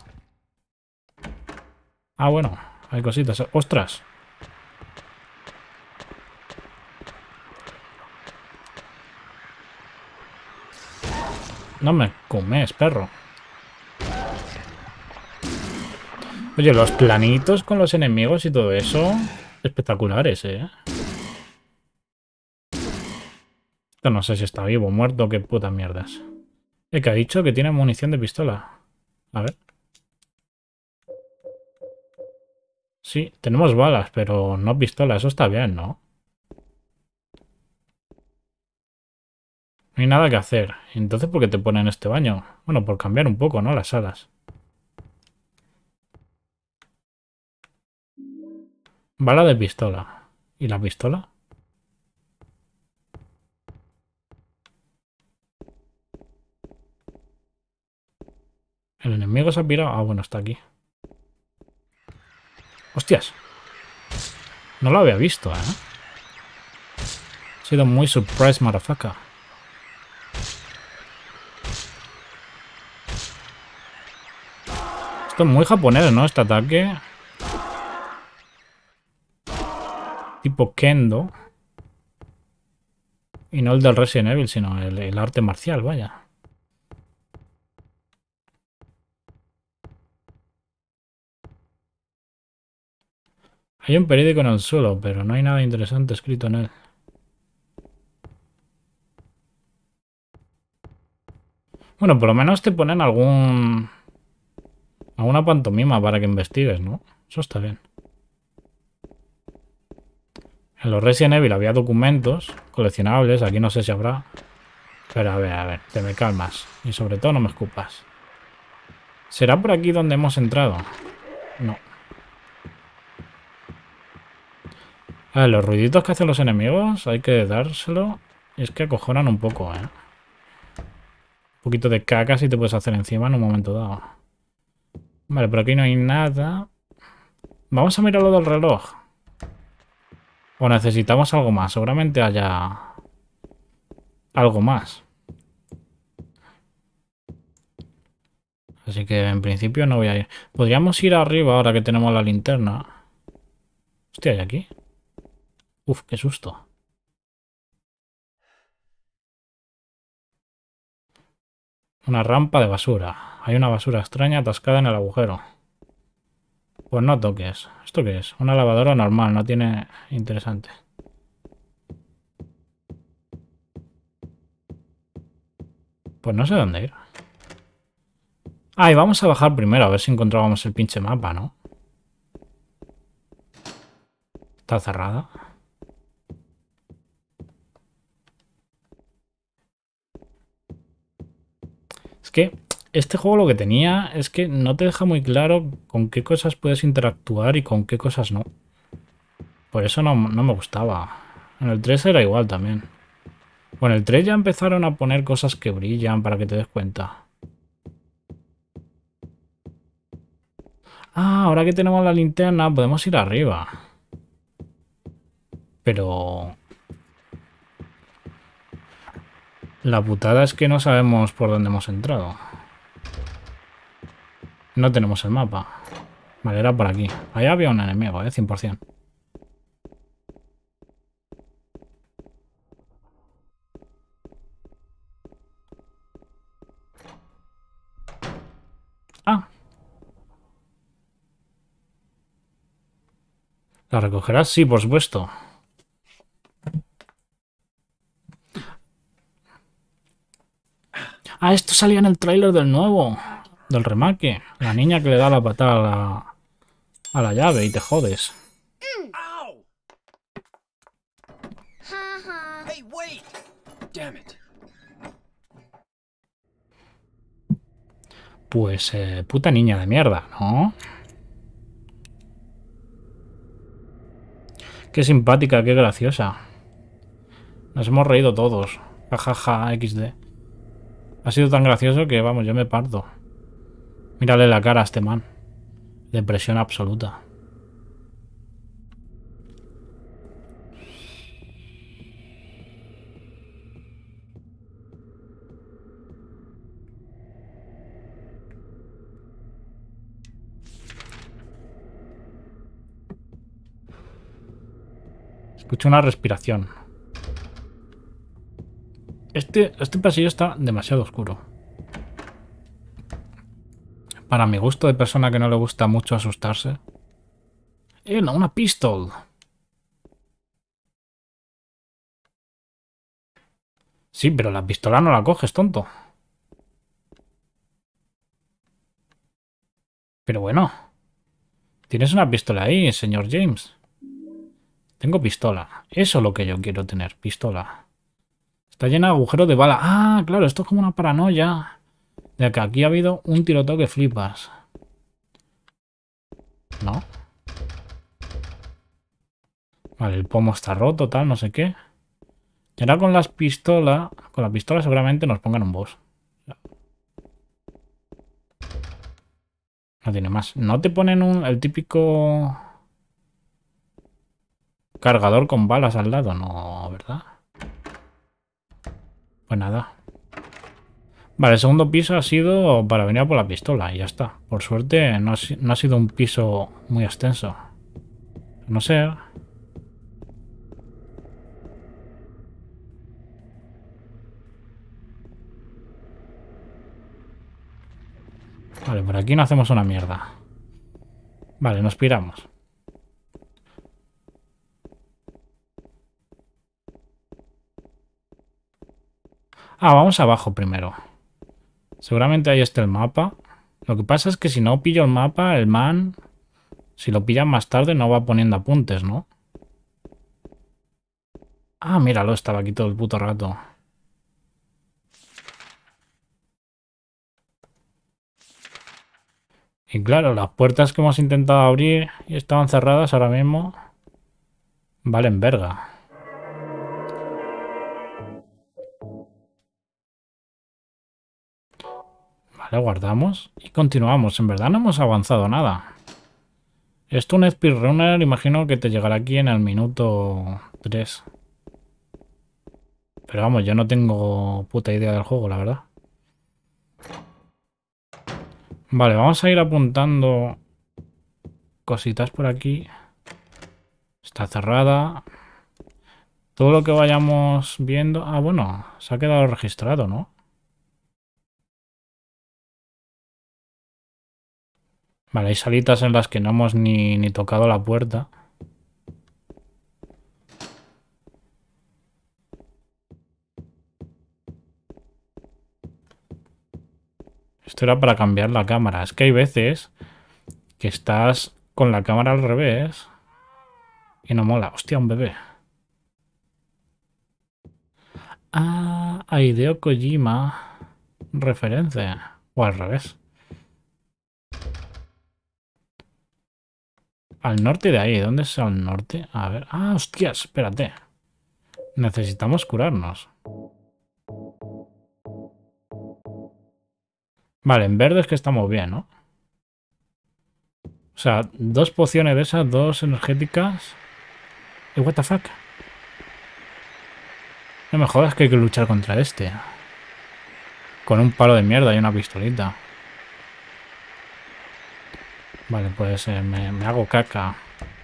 Ah, bueno, hay cositas. ¡Ostras! No me comes, perro. Oye, los planitos con los enemigos y todo eso... espectaculares, ¿eh? Esto no sé si está vivo, muerto, qué puta mierdas. ¿Eh, que ha dicho? Que tiene munición de pistola. A ver. Sí, tenemos balas, pero no pistola. Eso está bien, ¿no? No hay nada que hacer. Entonces, ¿por qué te ponen este baño? Bueno, por cambiar un poco, ¿no? Las alas. Bala de pistola. ¿Y la pistola? El enemigo se ha pirado. Ah, bueno, está aquí. ¡Hostias! No lo había visto, ¿eh? Ha sido muy surprise, motherfucker. Esto es muy japonés, ¿no? Este ataque. Tipo Kendo. Y no el del Resident Evil, sino el, el arte marcial, vaya. Hay un periódico en el suelo, pero no hay nada interesante escrito en él. Bueno, por lo menos te ponen algún... alguna pantomima para que investigues, ¿no? Eso está bien. En los Resident Evil había documentos coleccionables. Aquí no sé si habrá. Pero a ver, a ver, te me calmas. Y sobre todo no me escupas. ¿Será por aquí donde hemos entrado? No. A ver, los ruiditos que hacen los enemigos hay que dárselo. Y es que acojonan un poco, ¿eh? Un poquito de caca si te puedes hacer encima en un momento dado. Vale, por aquí no hay nada. Vamos a mirar lo del reloj. O necesitamos algo más. Seguramente haya algo más. Así que en principio no voy a ir. Podríamos ir arriba ahora que tenemos la linterna. Hostia, ¿hay aquí? Uf, qué susto. Una rampa de basura. Hay una basura extraña atascada en el agujero. Pues no toques. ¿Esto qué es? Una lavadora normal, no tiene interesante. Pues no sé dónde ir. Ah, y vamos a bajar primero a ver si encontrábamos el pinche mapa, ¿no? Está cerrada. Es que este juego lo que tenía es que no te deja muy claro con qué cosas puedes interactuar y con qué cosas no. Por eso no, no me gustaba. En el tres era igual también. Bueno, en el tres ya empezaron a poner cosas que brillan para que te des cuenta. Ah, ahora que tenemos la linterna podemos ir arriba. Pero... la putada es que no sabemos por dónde hemos entrado. No tenemos el mapa. Vale, era por aquí. Allá había un enemigo, eh, cien por cien. Ah. ¿La recogerás? Sí, por supuesto. Ah, esto salía en el tráiler del nuevo. Del remake. La niña que le da la patada a la, a la llave y te jodes. Ow! Hey, wait! Damn it. Pues eh, puta niña de mierda, ¿no? Qué simpática, qué graciosa. Nos hemos reído todos. Jajaja, equis de. Ha sido tan gracioso que, vamos, yo me parto. Mírale la cara a este man. Depresión absoluta. Escucho una respiración. Este, este pasillo está demasiado oscuro. Para mi gusto de persona que no le gusta mucho asustarse. ¡Eh, no! ¡Una pistol! Sí, pero la pistola no la coges, tonto. Pero bueno. Tienes una pistola ahí, señor James. Tengo pistola. Eso es lo que yo quiero tener, pistola. Está llena de agujeros de bala. Ah, claro, esto es como una paranoia. De que aquí ha habido un tiroteo que flipas. ¿No? Vale, el pomo está roto, tal, no sé qué. Y ahora con las pistolas... Con la pistola seguramente nos pongan un boss. No tiene más. No te ponen un, el típico... cargador con balas al lado, no, ¿verdad? Pues nada. Vale, el segundo piso ha sido para venir a por la pistola y ya está. Por suerte no ha, no ha sido un piso muy extenso. No sé. Vale, por aquí no hacemos una mierda. Vale, nos piramos. Ah, vamos abajo primero. Seguramente ahí está el mapa. Lo que pasa es que si no pillo el mapa, el man... Si lo pillan más tarde no va poniendo apuntes, ¿no? Ah, míralo, estaba aquí todo el puto rato. Y claro, las puertas que hemos intentado abrir y estaban cerradas ahora mismo. Valen verga. Vale, guardamos y continuamos. En verdad no hemos avanzado nada. Esto un speedrunner, imagino que te llegará aquí en el minuto tres. Pero vamos, yo no tengo puta idea del juego, la verdad. Vale, vamos a ir apuntando cositas por aquí. Está cerrada. Todo lo que vayamos viendo... Ah, bueno, se ha quedado registrado, ¿no? Vale, hay salitas en las que no hemos ni, ni tocado la puerta. Esto era para cambiar la cámara. Es que hay veces que estás con la cámara al revés y no mola. Hostia, un bebé. Ah, a Hideo Kojima. Referencia. O al revés. Al norte de ahí. ¿Dónde es al norte? A ver. Ah, hostias, espérate. Necesitamos curarnos. Vale, en verde es que estamos bien, ¿no? O sea, dos pociones de esas, dos energéticas. ¿Y what the fuck? No me jodas que hay que luchar contra este. Con un palo de mierda y una pistolita. Vale, pues eh, me, me hago caca.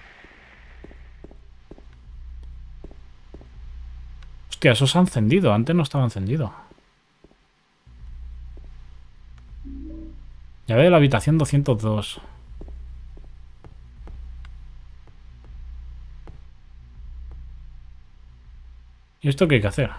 Hostia, eso se ha encendido. Antes no estaba encendido. Llave de la habitación doscientos dos. ¿Y esto qué hay que hacer?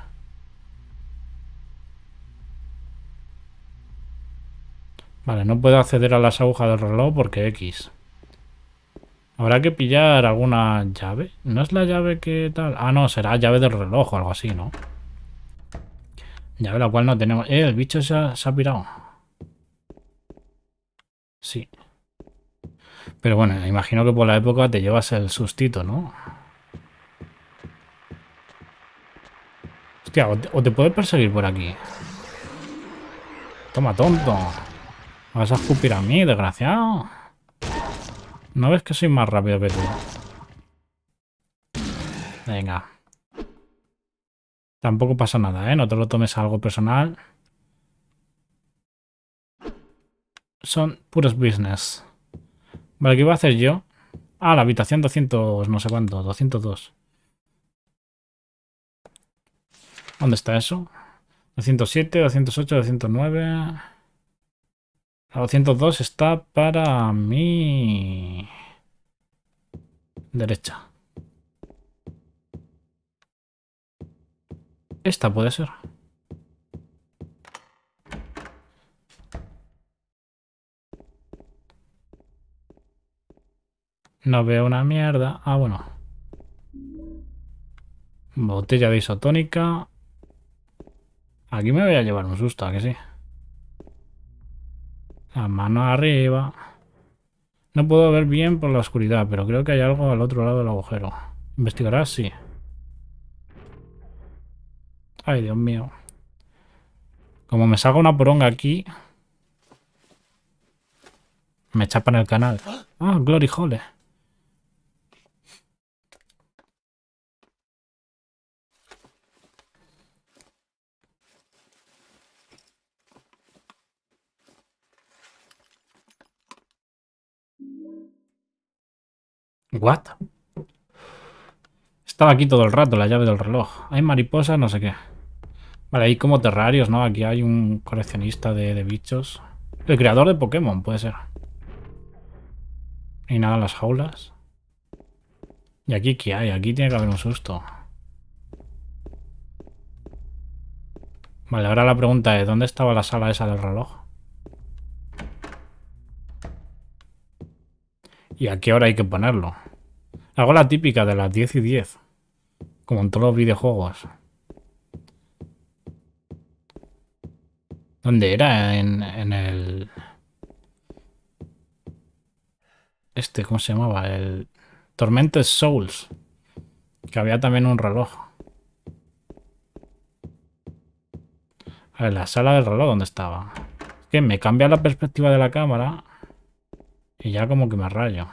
Vale, no puedo acceder a las agujas del reloj porque X. Habrá que pillar alguna llave. ¿No es la llave que tal? Ah, no, será llave del reloj o algo así, ¿no? Llave la cual no tenemos. Eh, el bicho se ha, se ha pirado. Sí. Pero bueno, imagino que por la época te llevas el sustito, ¿no? Hostia, o te, o te puede perseguir por aquí. Toma, tonto. ¿Me vas a escupir a mí, desgraciado? ¿No ves que soy más rápido que tú? Venga. Tampoco pasa nada, ¿eh? No te lo tomes algo personal. Son puros business. Vale, ¿qué iba a hacer yo? Ah, la habitación doscientos, no sé cuánto, doscientos dos. ¿Dónde está eso? doscientos siete, doscientos ocho, doscientos nueve... La doscientos dos está para mi derecha. Esta puede ser. No veo una mierda. Ah, bueno. Botella de isotónica. Aquí me voy a llevar un susto, ¿a que sí? La mano arriba. No puedo ver bien por la oscuridad, pero creo que hay algo al otro lado del agujero. ¿Investigarás? Sí. Ay, Dios mío. Como me salga una poronga aquí... Me chapan el canal. Ah, Glory Hole. What? Estaba aquí todo el rato la llave del reloj. Hay mariposas, no sé qué. Vale, hay como terrarios, ¿no? Aquí hay un coleccionista de, de bichos. El creador de Pokémon, puede ser. Y nada en las jaulas. ¿Y aquí qué hay? Aquí tiene que haber un susto. Vale, ahora la pregunta es, ¿dónde estaba la sala esa del reloj? ¿Y a qué hora hay que ponerlo? Hago la típica de las diez y diez. Como en todos los videojuegos. ¿Dónde era? En, en el... Este, ¿cómo se llamaba? El Tormented Souls. Que había también un reloj. A ver, la sala del reloj, ¿dónde estaba? Es que me cambia la perspectiva de la cámara y ya como que me rayo.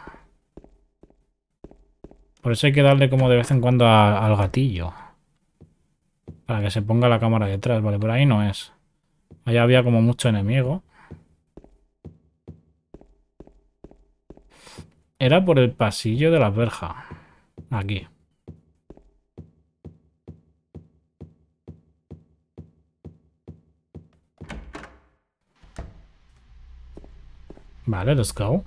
Por eso hay que darle como de vez en cuando a, al gatillo. Para que se ponga la cámara detrás. Vale, por ahí no es. Allá había como mucho enemigo. Era por el pasillo de la verja. Aquí. Vale, let's go.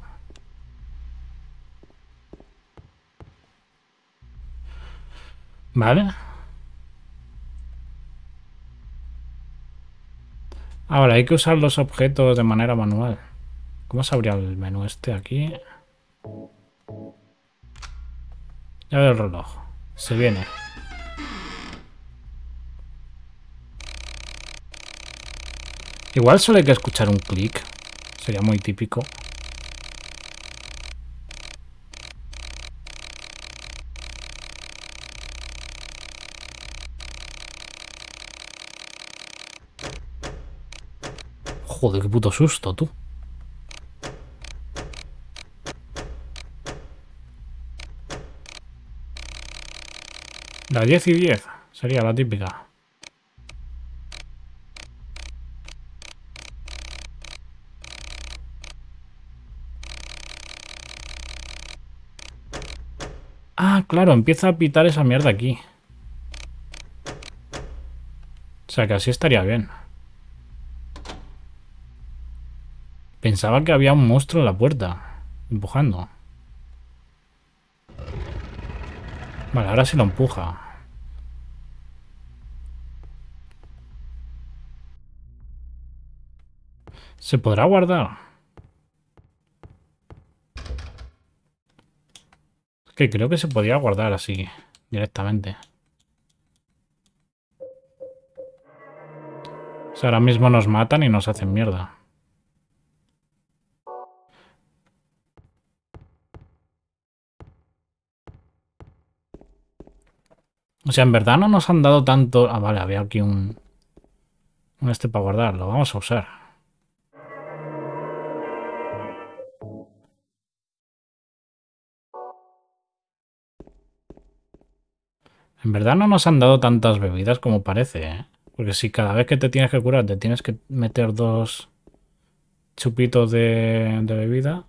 Vale. Ahora hay que usar los objetos de manera manual. ¿Cómo se abría el menú este aquí? Llave del reloj. Se viene. Igual solo hay que escuchar un clic. Sería muy típico. Joder, qué puto susto, tú. La diez y diez sería la típica. Ah, claro, empieza a pitar esa mierda aquí. O sea que así estaría bien. Pensaba que había un monstruo en la puerta, empujando. Vale, ahora sí lo empuja. ¿Se podrá guardar? Es que creo que se podría guardar así, directamente. O sea, ahora mismo nos matan y nos hacen mierda. O sea, en verdad no nos han dado tanto... Ah, vale, había aquí un... Un este para guardarlo. Vamos a usar. En verdad no nos han dado tantas bebidas como parece, ¿eh? Porque si cada vez que te tienes que curar te tienes que meter dos chupitos de, de bebida...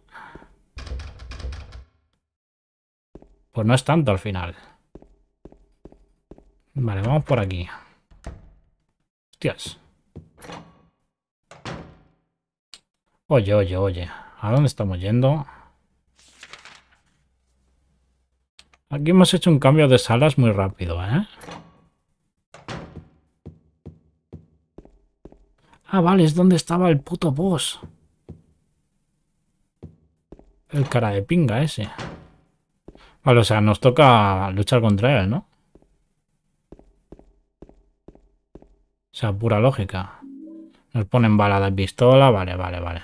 Pues no es tanto al final. Vale, vamos por aquí. Hostias. Oye, oye, oye. ¿A dónde estamos yendo? Aquí hemos hecho un cambio de salas muy rápido, ¿eh? Ah, vale, es donde estaba el puto boss. El cara de pinga ese. Vale, o sea, nos toca luchar contra él, ¿no? O sea, pura lógica. Nos ponen bala de pistola. Vale, vale, vale.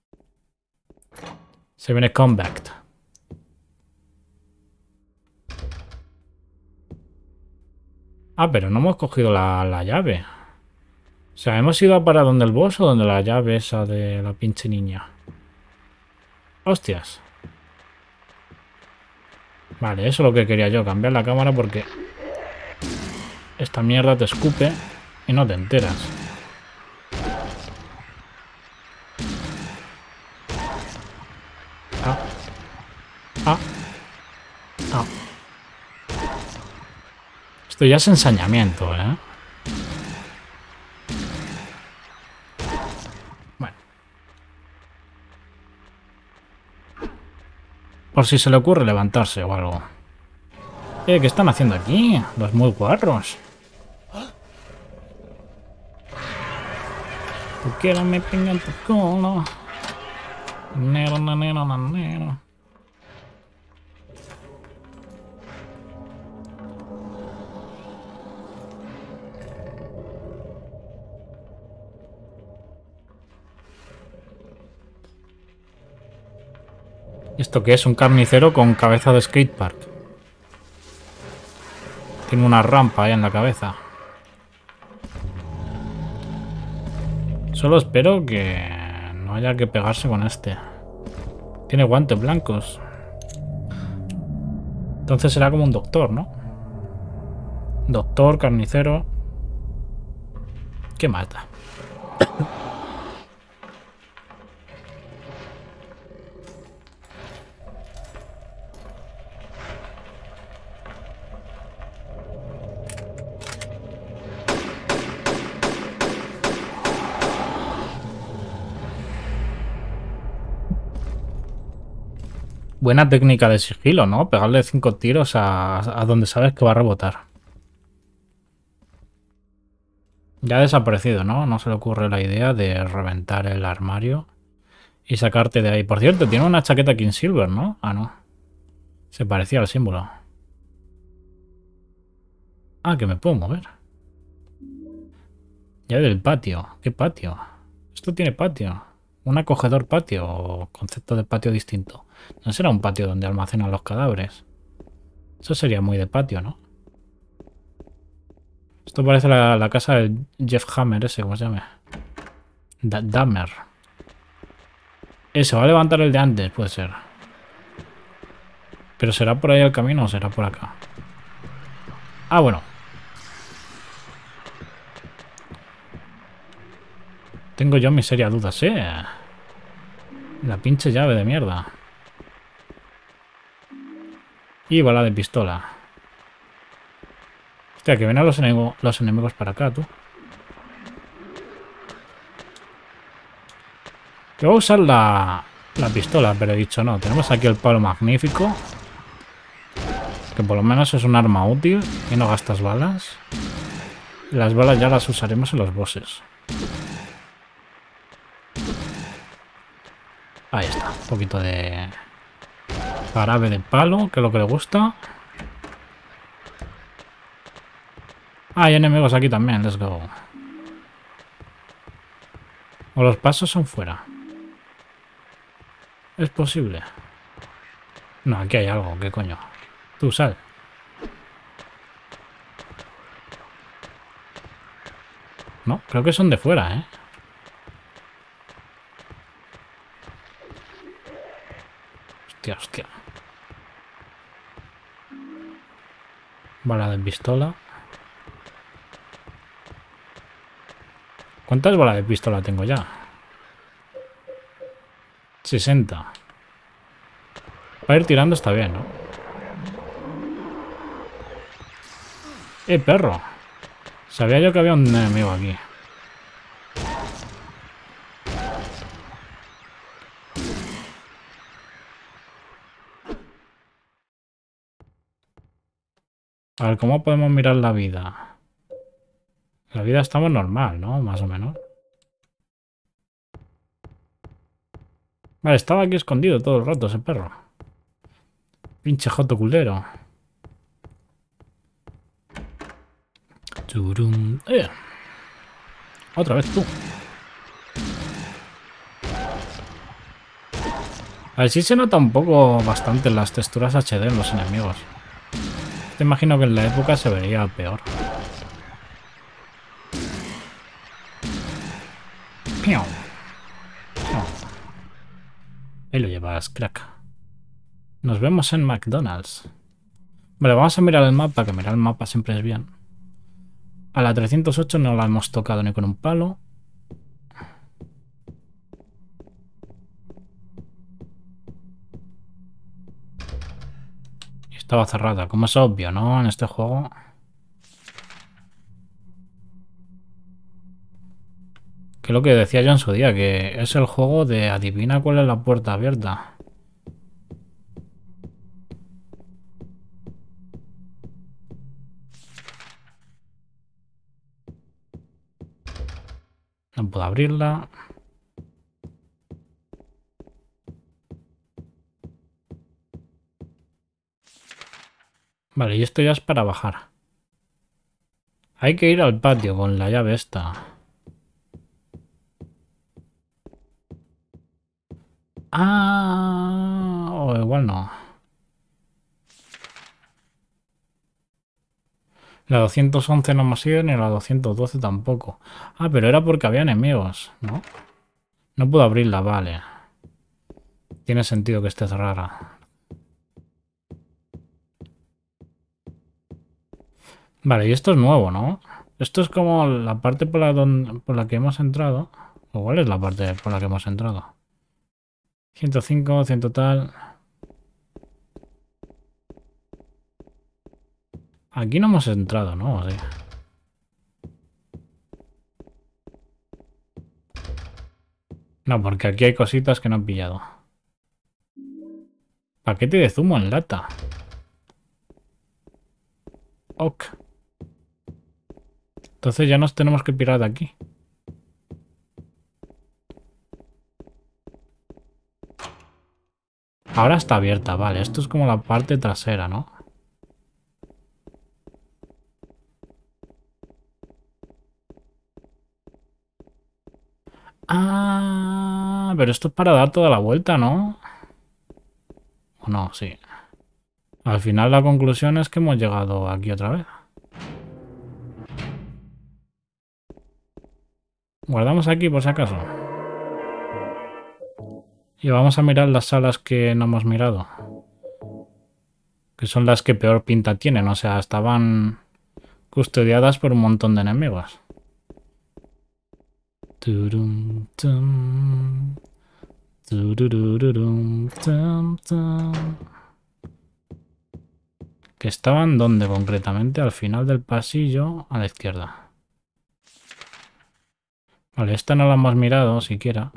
Se viene Combat. Ah, pero no hemos cogido la, la llave. O sea, ¿hemos ido para donde el boss o donde la llave esa de la pinche niña? Hostias. Vale, eso es lo que quería yo. Cambiar la cámara porque... Esta mierda te escupe y no te enteras. Ah. Ah. Ah. Esto ya es ensañamiento, ¿eh? Bueno. Por si se le ocurre levantarse o algo. Eh, ¿qué están haciendo aquí? Los muy guarros. ¿Por qué no me pingan tu culo? Nero, nanero, nanero. ¿Esto qué es? Un carnicero con cabeza de skatepark. Tiene una rampa ahí en la cabeza. Solo espero que no haya que pegarse con este. Tiene guantes blancos. Entonces será como un doctor, ¿no? Doctor, carnicero. ¿Qué mata? Buena técnica de sigilo, ¿no? Pegarle cinco tiros a, a donde sabes que va a rebotar. Ya ha desaparecido, ¿no? No se le ocurre la idea de reventar el armario y sacarte de ahí. Por cierto, tiene una chaqueta Quicksilver, ¿no? Ah, no. Se parecía al símbolo. Ah, que me puedo mover. Ya del patio. ¿Qué patio? Esto tiene patio. Un acogedor patio o concepto de patio distinto. No será un patio donde almacenan los cadáveres. Eso sería muy de patio, ¿no? Esto parece la, la casa del Jeff Hammer ese, ¿cómo se llama? Da Dahmer. Ese, va a levantar el de antes, puede ser. Pero ¿será por ahí el camino o será por acá? Ah, bueno. Tengo yo mis serias dudas, ¿eh? La pinche llave de mierda. Y bala de pistola. Hostia, que vienen los, enemigo, los enemigos para acá, tú. Yo voy a usar la, la pistola, pero he dicho no. Tenemos aquí el palo magnífico. Que por lo menos es un arma útil y no gastas balas. Y las balas ya las usaremos en los bosses. Ahí está, un poquito de jarabe de palo, que es lo que le gusta. Ah, hay enemigos aquí también, let's go. O los pasos son fuera. Es posible. No, aquí hay algo, ¿qué coño? Tú, sal. No, creo que son de fuera, ¿eh? Hostia, hostia. Bala de pistola. ¿Cuántas balas de pistola tengo ya? sesenta. Para ir tirando está bien, ¿no? ¡Eh, perro! Sabía yo que había un enemigo aquí. A ver, ¿cómo podemos mirar la vida? La vida estamos normal, ¿no? Más o menos. Vale, estaba aquí escondido todo el rato ese perro. Pinche joto culero. Churum. ¡Eh! Otra vez tú. A ver si se nota un poco bastante las texturas H D en los enemigos. Te imagino que en la época se vería peor. ¡Piau! ¡Piau! Ahí lo llevas, crack. Nos vemos en McDonald's. Vale, vamos a mirar el mapa, que mirar el mapa siempre es bien. A la trescientos ocho no la hemos tocado ni con un palo. Y estaba cerrada, como es obvio, ¿no? En este juego. Que es lo que decía yo en su día, que es el juego de adivina cuál es la puerta abierta. No puedo abrirla. Vale, y esto ya es para bajar. Hay que ir al patio con la llave esta. Ah, o igual no. La doscientos once no hemos ido ni la doscientos doce tampoco. Ah, pero era porque había enemigos, ¿no? No puedo abrirla, vale. Tiene sentido que esté cerrada. Vale, y esto es nuevo, ¿no? Esto es como la parte por la, don, por la que hemos entrado. ¿O cuál es la parte por la que hemos entrado? ciento cinco, cien tal... Aquí no hemos entrado, ¿no? Sí. No, porque aquí hay cositas que no he pillado. Paquete de zumo en lata. Ok. Entonces ya nos tenemos que pirar de aquí. Ahora está abierta, vale. Esto es como la parte trasera, ¿no? Ah, pero esto es para dar toda la vuelta, ¿no? ¿O no? Sí. Al final la conclusión es que hemos llegado aquí otra vez. Guardamos aquí por si acaso. Y vamos a mirar las salas que no hemos mirado. Que son las que peor pinta tienen. O sea, estaban custodiadas por un montón de enemigos. Turum, tum. Turururum, tum, tum. ¿Que estaban dónde concretamente? Al final del pasillo, a la izquierda. Vale, esta no la hemos mirado siquiera.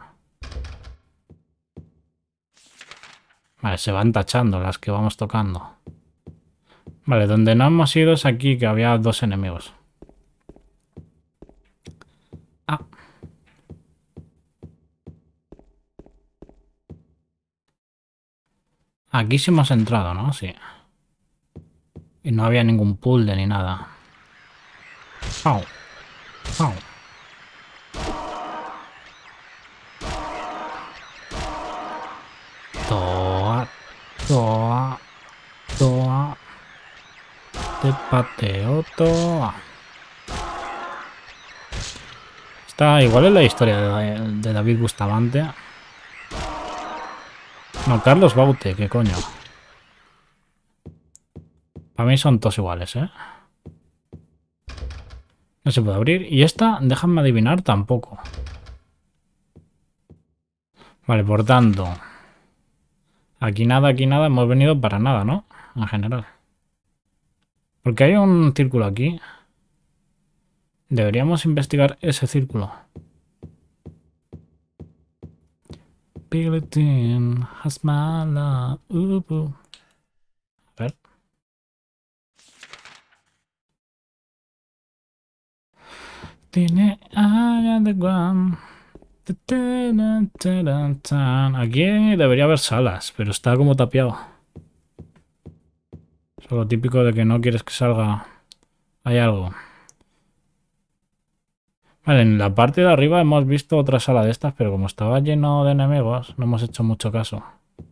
Vale, se van tachando las que vamos tocando. Vale, donde no hemos ido es aquí, que había dos enemigos. Ah. Aquí sí hemos entrado, ¿no? Sí. Y no había ningún puzzle ni nada. ¡Au! ¡Au! Toa, toa, toa. Te pateo, toa. Esta igual es la historia de, de David Bustamante. No, Carlos Baute, qué coño. Para mí son todos iguales, ¿eh? No se puede abrir. Y esta, déjame adivinar, tampoco. Vale, por tanto. Aquí nada, aquí nada. Hemos venido para nada, ¿no? En general. Porque hay un círculo aquí. Deberíamos investigar ese círculo. Pilotin has my love. Uh, uh. A ver. Tiene área de guam. Aquí debería haber salas, pero está como tapiado. Es lo típico de que no quieres que salga. Hay algo. Vale, en la parte de arriba hemos visto otra sala de estas, pero como estaba lleno de enemigos, no hemos hecho mucho caso.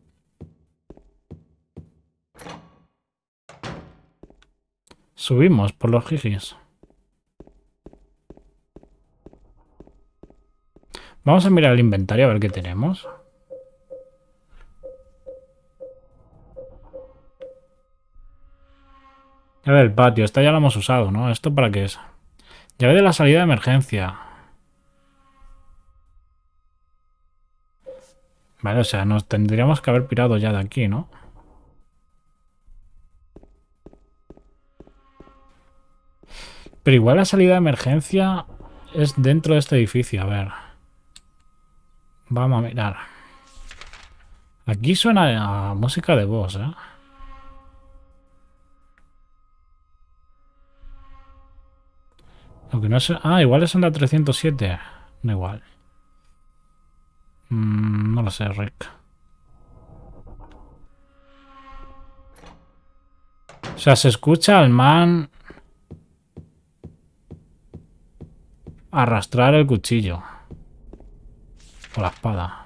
Subimos por los jijis. Vamos a mirar el inventario a ver qué tenemos. A ver, el patio. Esta ya lo hemos usado, ¿no? ¿Esto para qué es? Llave de la salida de emergencia. Vale, o sea, nos tendríamos que haber pirado ya de aquí, ¿no? Pero igual la salida de emergencia es dentro de este edificio. A ver. Vamos a mirar. Aquí suena a música de voz, ¿eh? Lo que no sé... Ah, igual es en la trescientos siete. No igual. Mm, no lo sé, Rick. O sea, se escucha al man arrastrar el cuchillo. O la espada.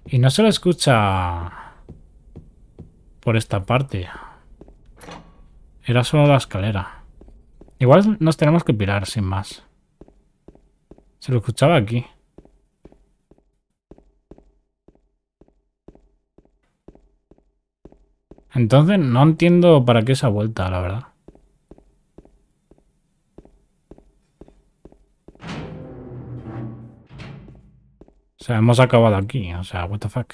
Y no se lo escucha por esta parte. Era solo la escalera. Igual nos tenemos que pirar sin más. Se lo escuchaba aquí. Entonces no entiendo para qué esa vuelta, la verdad. O sea, hemos acabado aquí. O sea, what the fuck.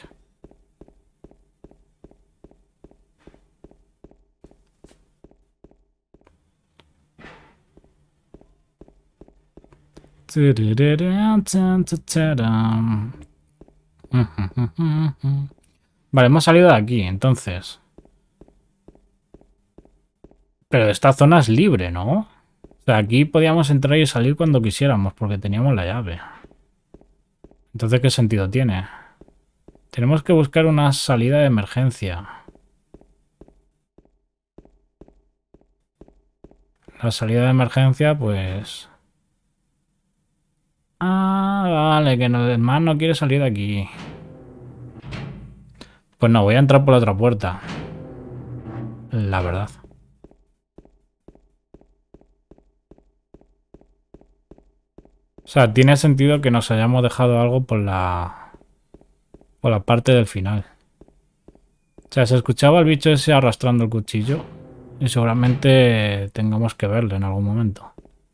Vale, hemos salido de aquí, entonces. Pero esta zona es libre, ¿no? O sea, aquí podíamos entrar y salir cuando quisiéramos, porque teníamos la llave. Entonces, ¿qué sentido tiene? Tenemos que buscar una salida de emergencia. La salida de emergencia, pues... Ah, vale, que no, el man no quiere salir de aquí. Pues no, voy a entrar por la otra puerta. La verdad. O sea, tiene sentido que nos hayamos dejado algo por la... por la parte del final. O sea, se escuchaba el bicho ese arrastrando el cuchillo. Y seguramente tengamos que verlo en algún momento.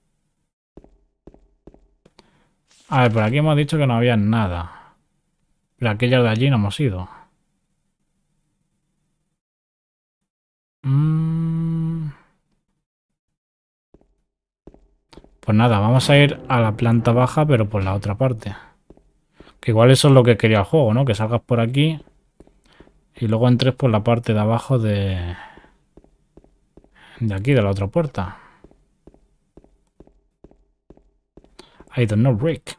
A ver, por aquí hemos dicho que no había nada. Pero aquellas de allí no hemos ido. Mm. Pues nada, vamos a ir a la planta baja, pero por la otra parte. Que igual eso es lo que quería el juego, ¿no? Que salgas por aquí y luego entres por la parte de abajo de... de aquí, de la otra puerta. I don't know, Rick.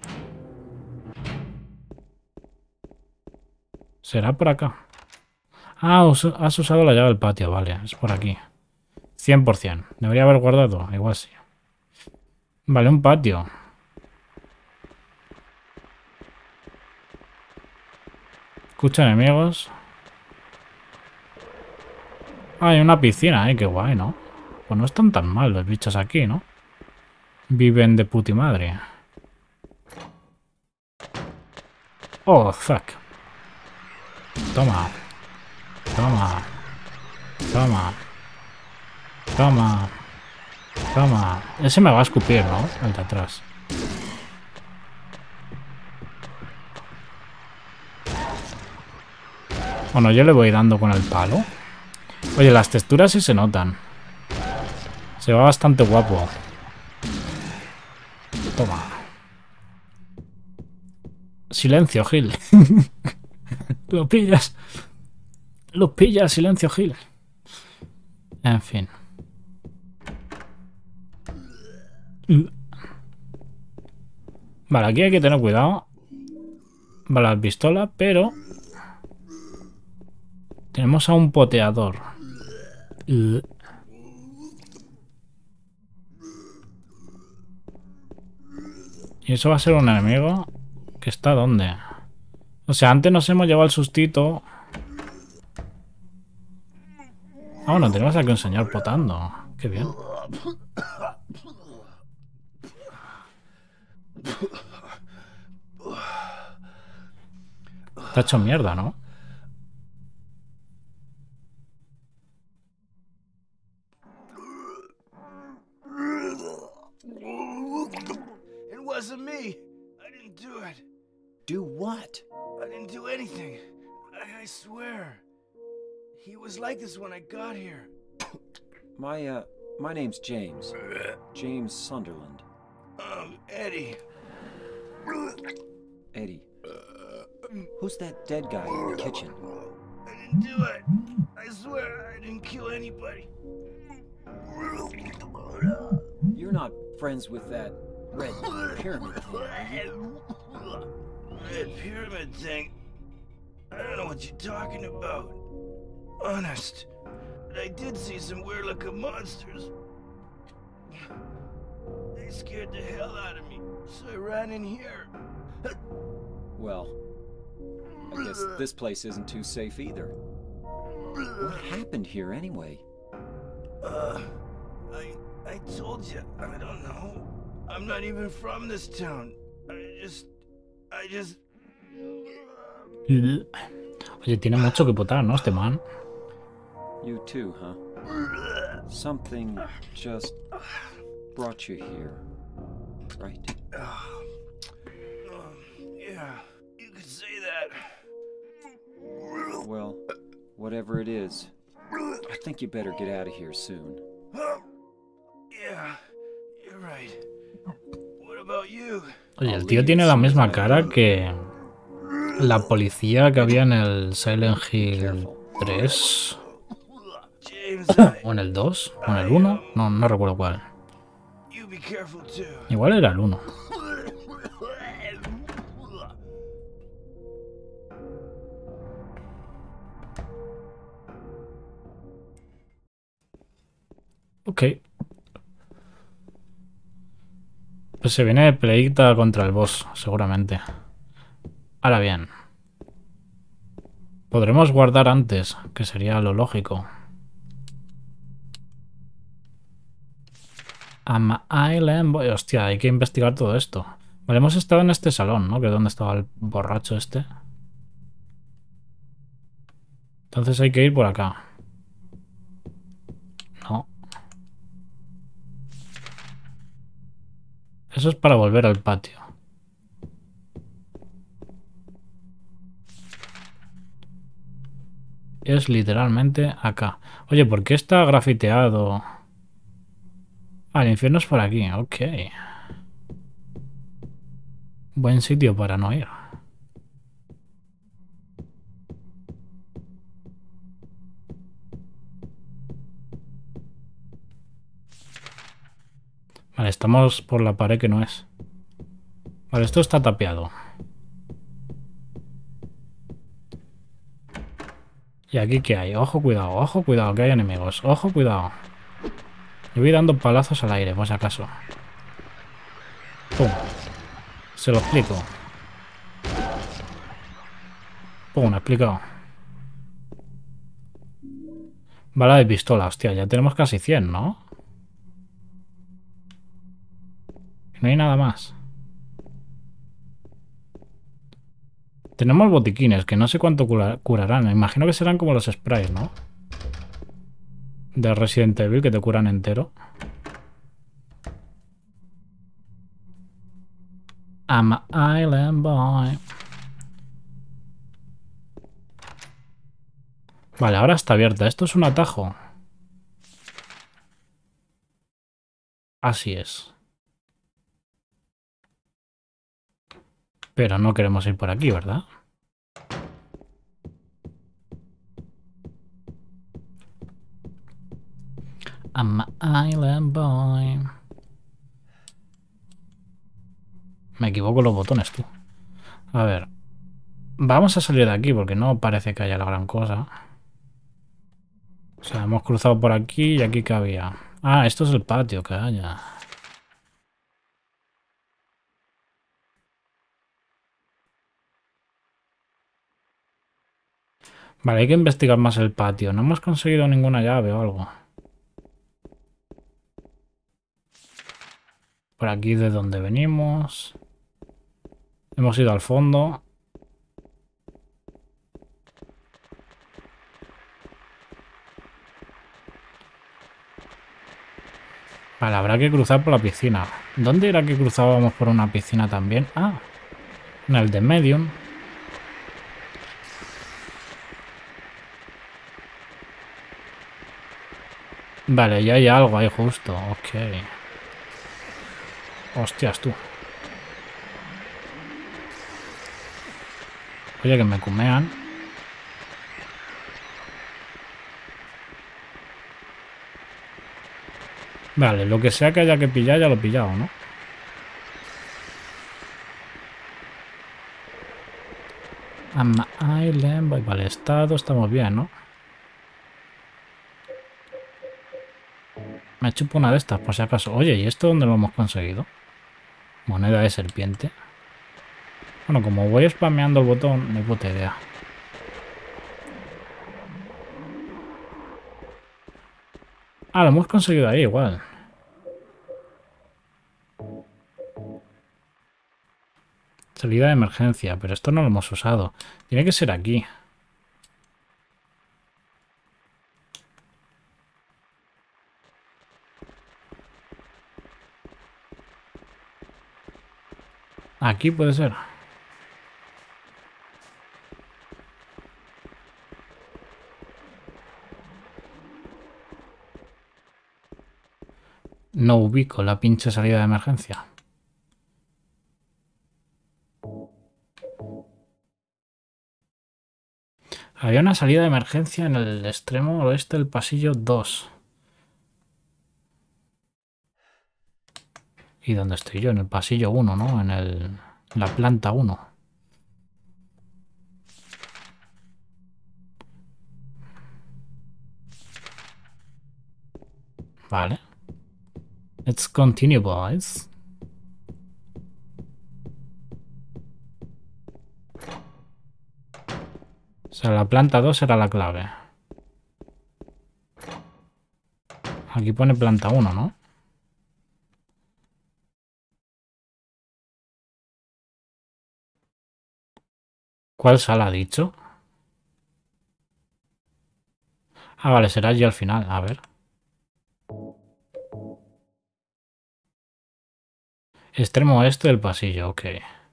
¿Será por acá? Ah, has usado la llave del patio, vale, es por aquí. cien por cien. Debería haber guardado, igual sí. Vale, un patio. Escucha enemigos. Ah, hay una piscina, eh, qué guay, ¿no? Pues no están tan mal los bichos aquí, ¿no? Viven de puti madre. Oh, fuck. Toma. Toma. Toma. Toma. Toma. Ese me va a escupir, ¿no? El de atrás. Bueno, yo le voy dando con el palo. Oye, las texturas sí se notan. Se va bastante guapo. Toma. Silencio, Gil. Lo pillas. Lo pillas, silencio, Gil. En fin. Vale, aquí hay que tener cuidado. Vale, la pistola, pero... tenemos a un poteador. Y eso va a ser un enemigo que está ¿dónde? O sea, antes nos hemos llevado el sustito. Ah, bueno, tenemos aquí un señor potando. Qué bien. Está hecho mierda, ¿no? It wasn't me. I didn't do it. Do what? I didn't do anything. I, I swear. He was like this when I got here. My, uh, my name's James. James Sunderland. Um, Eddie. Eddie. Who's that dead guy in the kitchen? I didn't do it. I swear I didn't kill anybody. You're not friends with that red pyramid thing, are you? Red pyramid thing? I don't know what you're talking about. Honest. But I did see some weird looking monsters. They scared the hell out of me, so I ran in here. Well, I guess this place isn't too safe either. What happened here anyway? Uh, I I told you, I don't know. I'm not even from this town. I just I just Oye, tiene mucho que potar, ¿no? Este man. You too, huh? Something just brought you here, right? um, yeah, you could say that. Well, whatever it is, I think you better get out of here soon. Yeah, you're right. What about you? Oye, el tío tiene la misma cara que la policía que había en el Silent Hill tres. James, I, ¿O en el dos? ¿O en el uno? No, no recuerdo cuál. you be careful too. Igual era el uno. Ok. Pues se viene peleita contra el boss, seguramente. Ahora bien. Podremos guardar antes, que sería lo lógico. Am Island Boy. Hostia, hay que investigar todo esto. Vale, hemos estado en este salón, ¿no? Que es donde estaba el borracho este. Entonces hay que ir por acá. No. Eso es para volver al patio. Es literalmente acá. Oye, ¿por qué está grafiteado? Ah, el infierno es por aquí. Ok. Buen sitio para no ir. Vale, estamos por la pared que no es. Vale, esto está tapiado. ¿Y aquí qué hay? Ojo, cuidado, ojo, cuidado, que hay enemigos. Ojo, cuidado. Yo voy dando palazos al aire, por si acaso. Pum. Se lo explico. Pum, explicado. Bala de pistola, hostia, ya tenemos casi cien, ¿no? No hay nada más. Tenemos botiquines, que no sé cuánto curarán. Me imagino que serán como los sprays, ¿no? De Resident Evil, que te curan entero. I'm an island boy. Vale, ahora está abierta. Esto es un atajo. Así es. Pero no queremos ir por aquí, ¿verdad? I'm an island boy. Me equivoco los botones, tú. A ver. Vamos a salir de aquí porque no parece que haya la gran cosa. O sea, hemos cruzado por aquí y aquí que había. Ah, esto es el patio que haya. Vale, hay que investigar más el patio. No hemos conseguido ninguna llave o algo. Por aquí de donde venimos. Hemos ido al fondo. Vale, habrá que cruzar por la piscina. ¿Dónde era que cruzábamos por una piscina también? Ah, en el de Medium. Vale, ya hay algo ahí justo. Ok. Hostias, tú. Oye, que me cumean. Vale, lo que sea que haya que pillar ya lo he pillado, ¿no? I'm an island boy. Vale, estado, estamos bien, ¿no? Me chupo una de estas, por si acaso. Oye, ¿y esto dónde lo hemos conseguido? Moneda de serpiente. Bueno, como voy spameando el botón, ni puta idea. Ah, lo hemos conseguido ahí igual. Salida de emergencia, pero esto no lo hemos usado. Tiene que ser aquí. Aquí puede ser. No ubico la pinche salida de emergencia. Había una salida de emergencia en el extremo oeste del pasillo dos. ¿Y dónde estoy yo? En el pasillo uno, ¿no? En el, la planta uno. Vale. Let's continue, boys. O sea, la planta dos era la clave. Aquí pone planta uno, ¿no? ¿Cuál sala ha dicho? Ah, vale, será allí al final. A ver. Extremo oeste del pasillo, ok.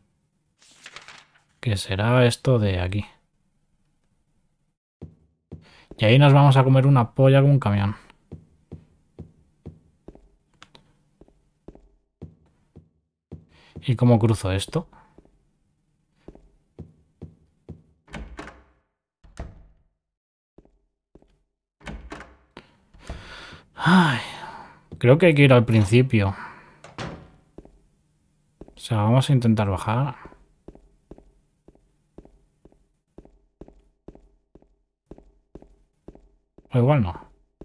Que será esto de aquí. Y ahí nos vamos a comer una polla con un camión. ¿Y cómo cruzo esto? Ay, creo que hay que ir al principio. O sea, vamos a intentar bajar. O igual no.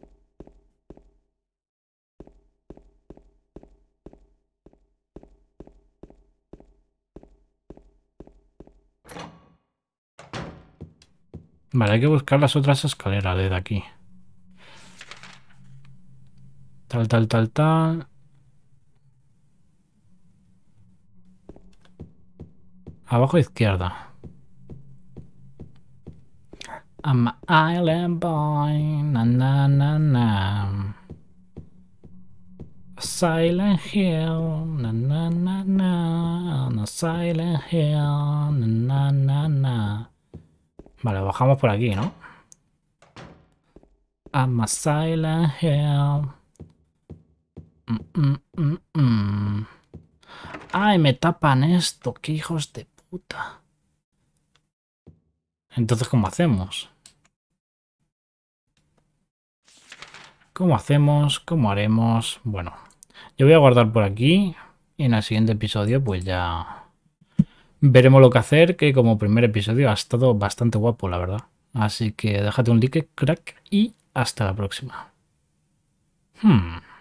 Vale, hay que buscar las otras escaleras desde aquí. Tal, tal, tal, tal. Abajo izquierda. I'm an island boy. Na, na, na, na. Silent Hill. Na, na, na, na. On a Silent Hill. Na, na, na, na. Vale, bajamos por aquí, ¿no? I'm a Silent Hill. Mm, mm, mm, mm. ¡Ay, me tapan esto! ¡Qué hijos de puta! Entonces, ¿cómo hacemos? ¿Cómo hacemos? ¿Cómo haremos? Bueno, yo voy a guardar por aquí. Y en el siguiente episodio, pues ya veremos lo que hacer. Que como primer episodio ha estado bastante guapo, la verdad. Así que déjate un like, crack. Y hasta la próxima. Hmm.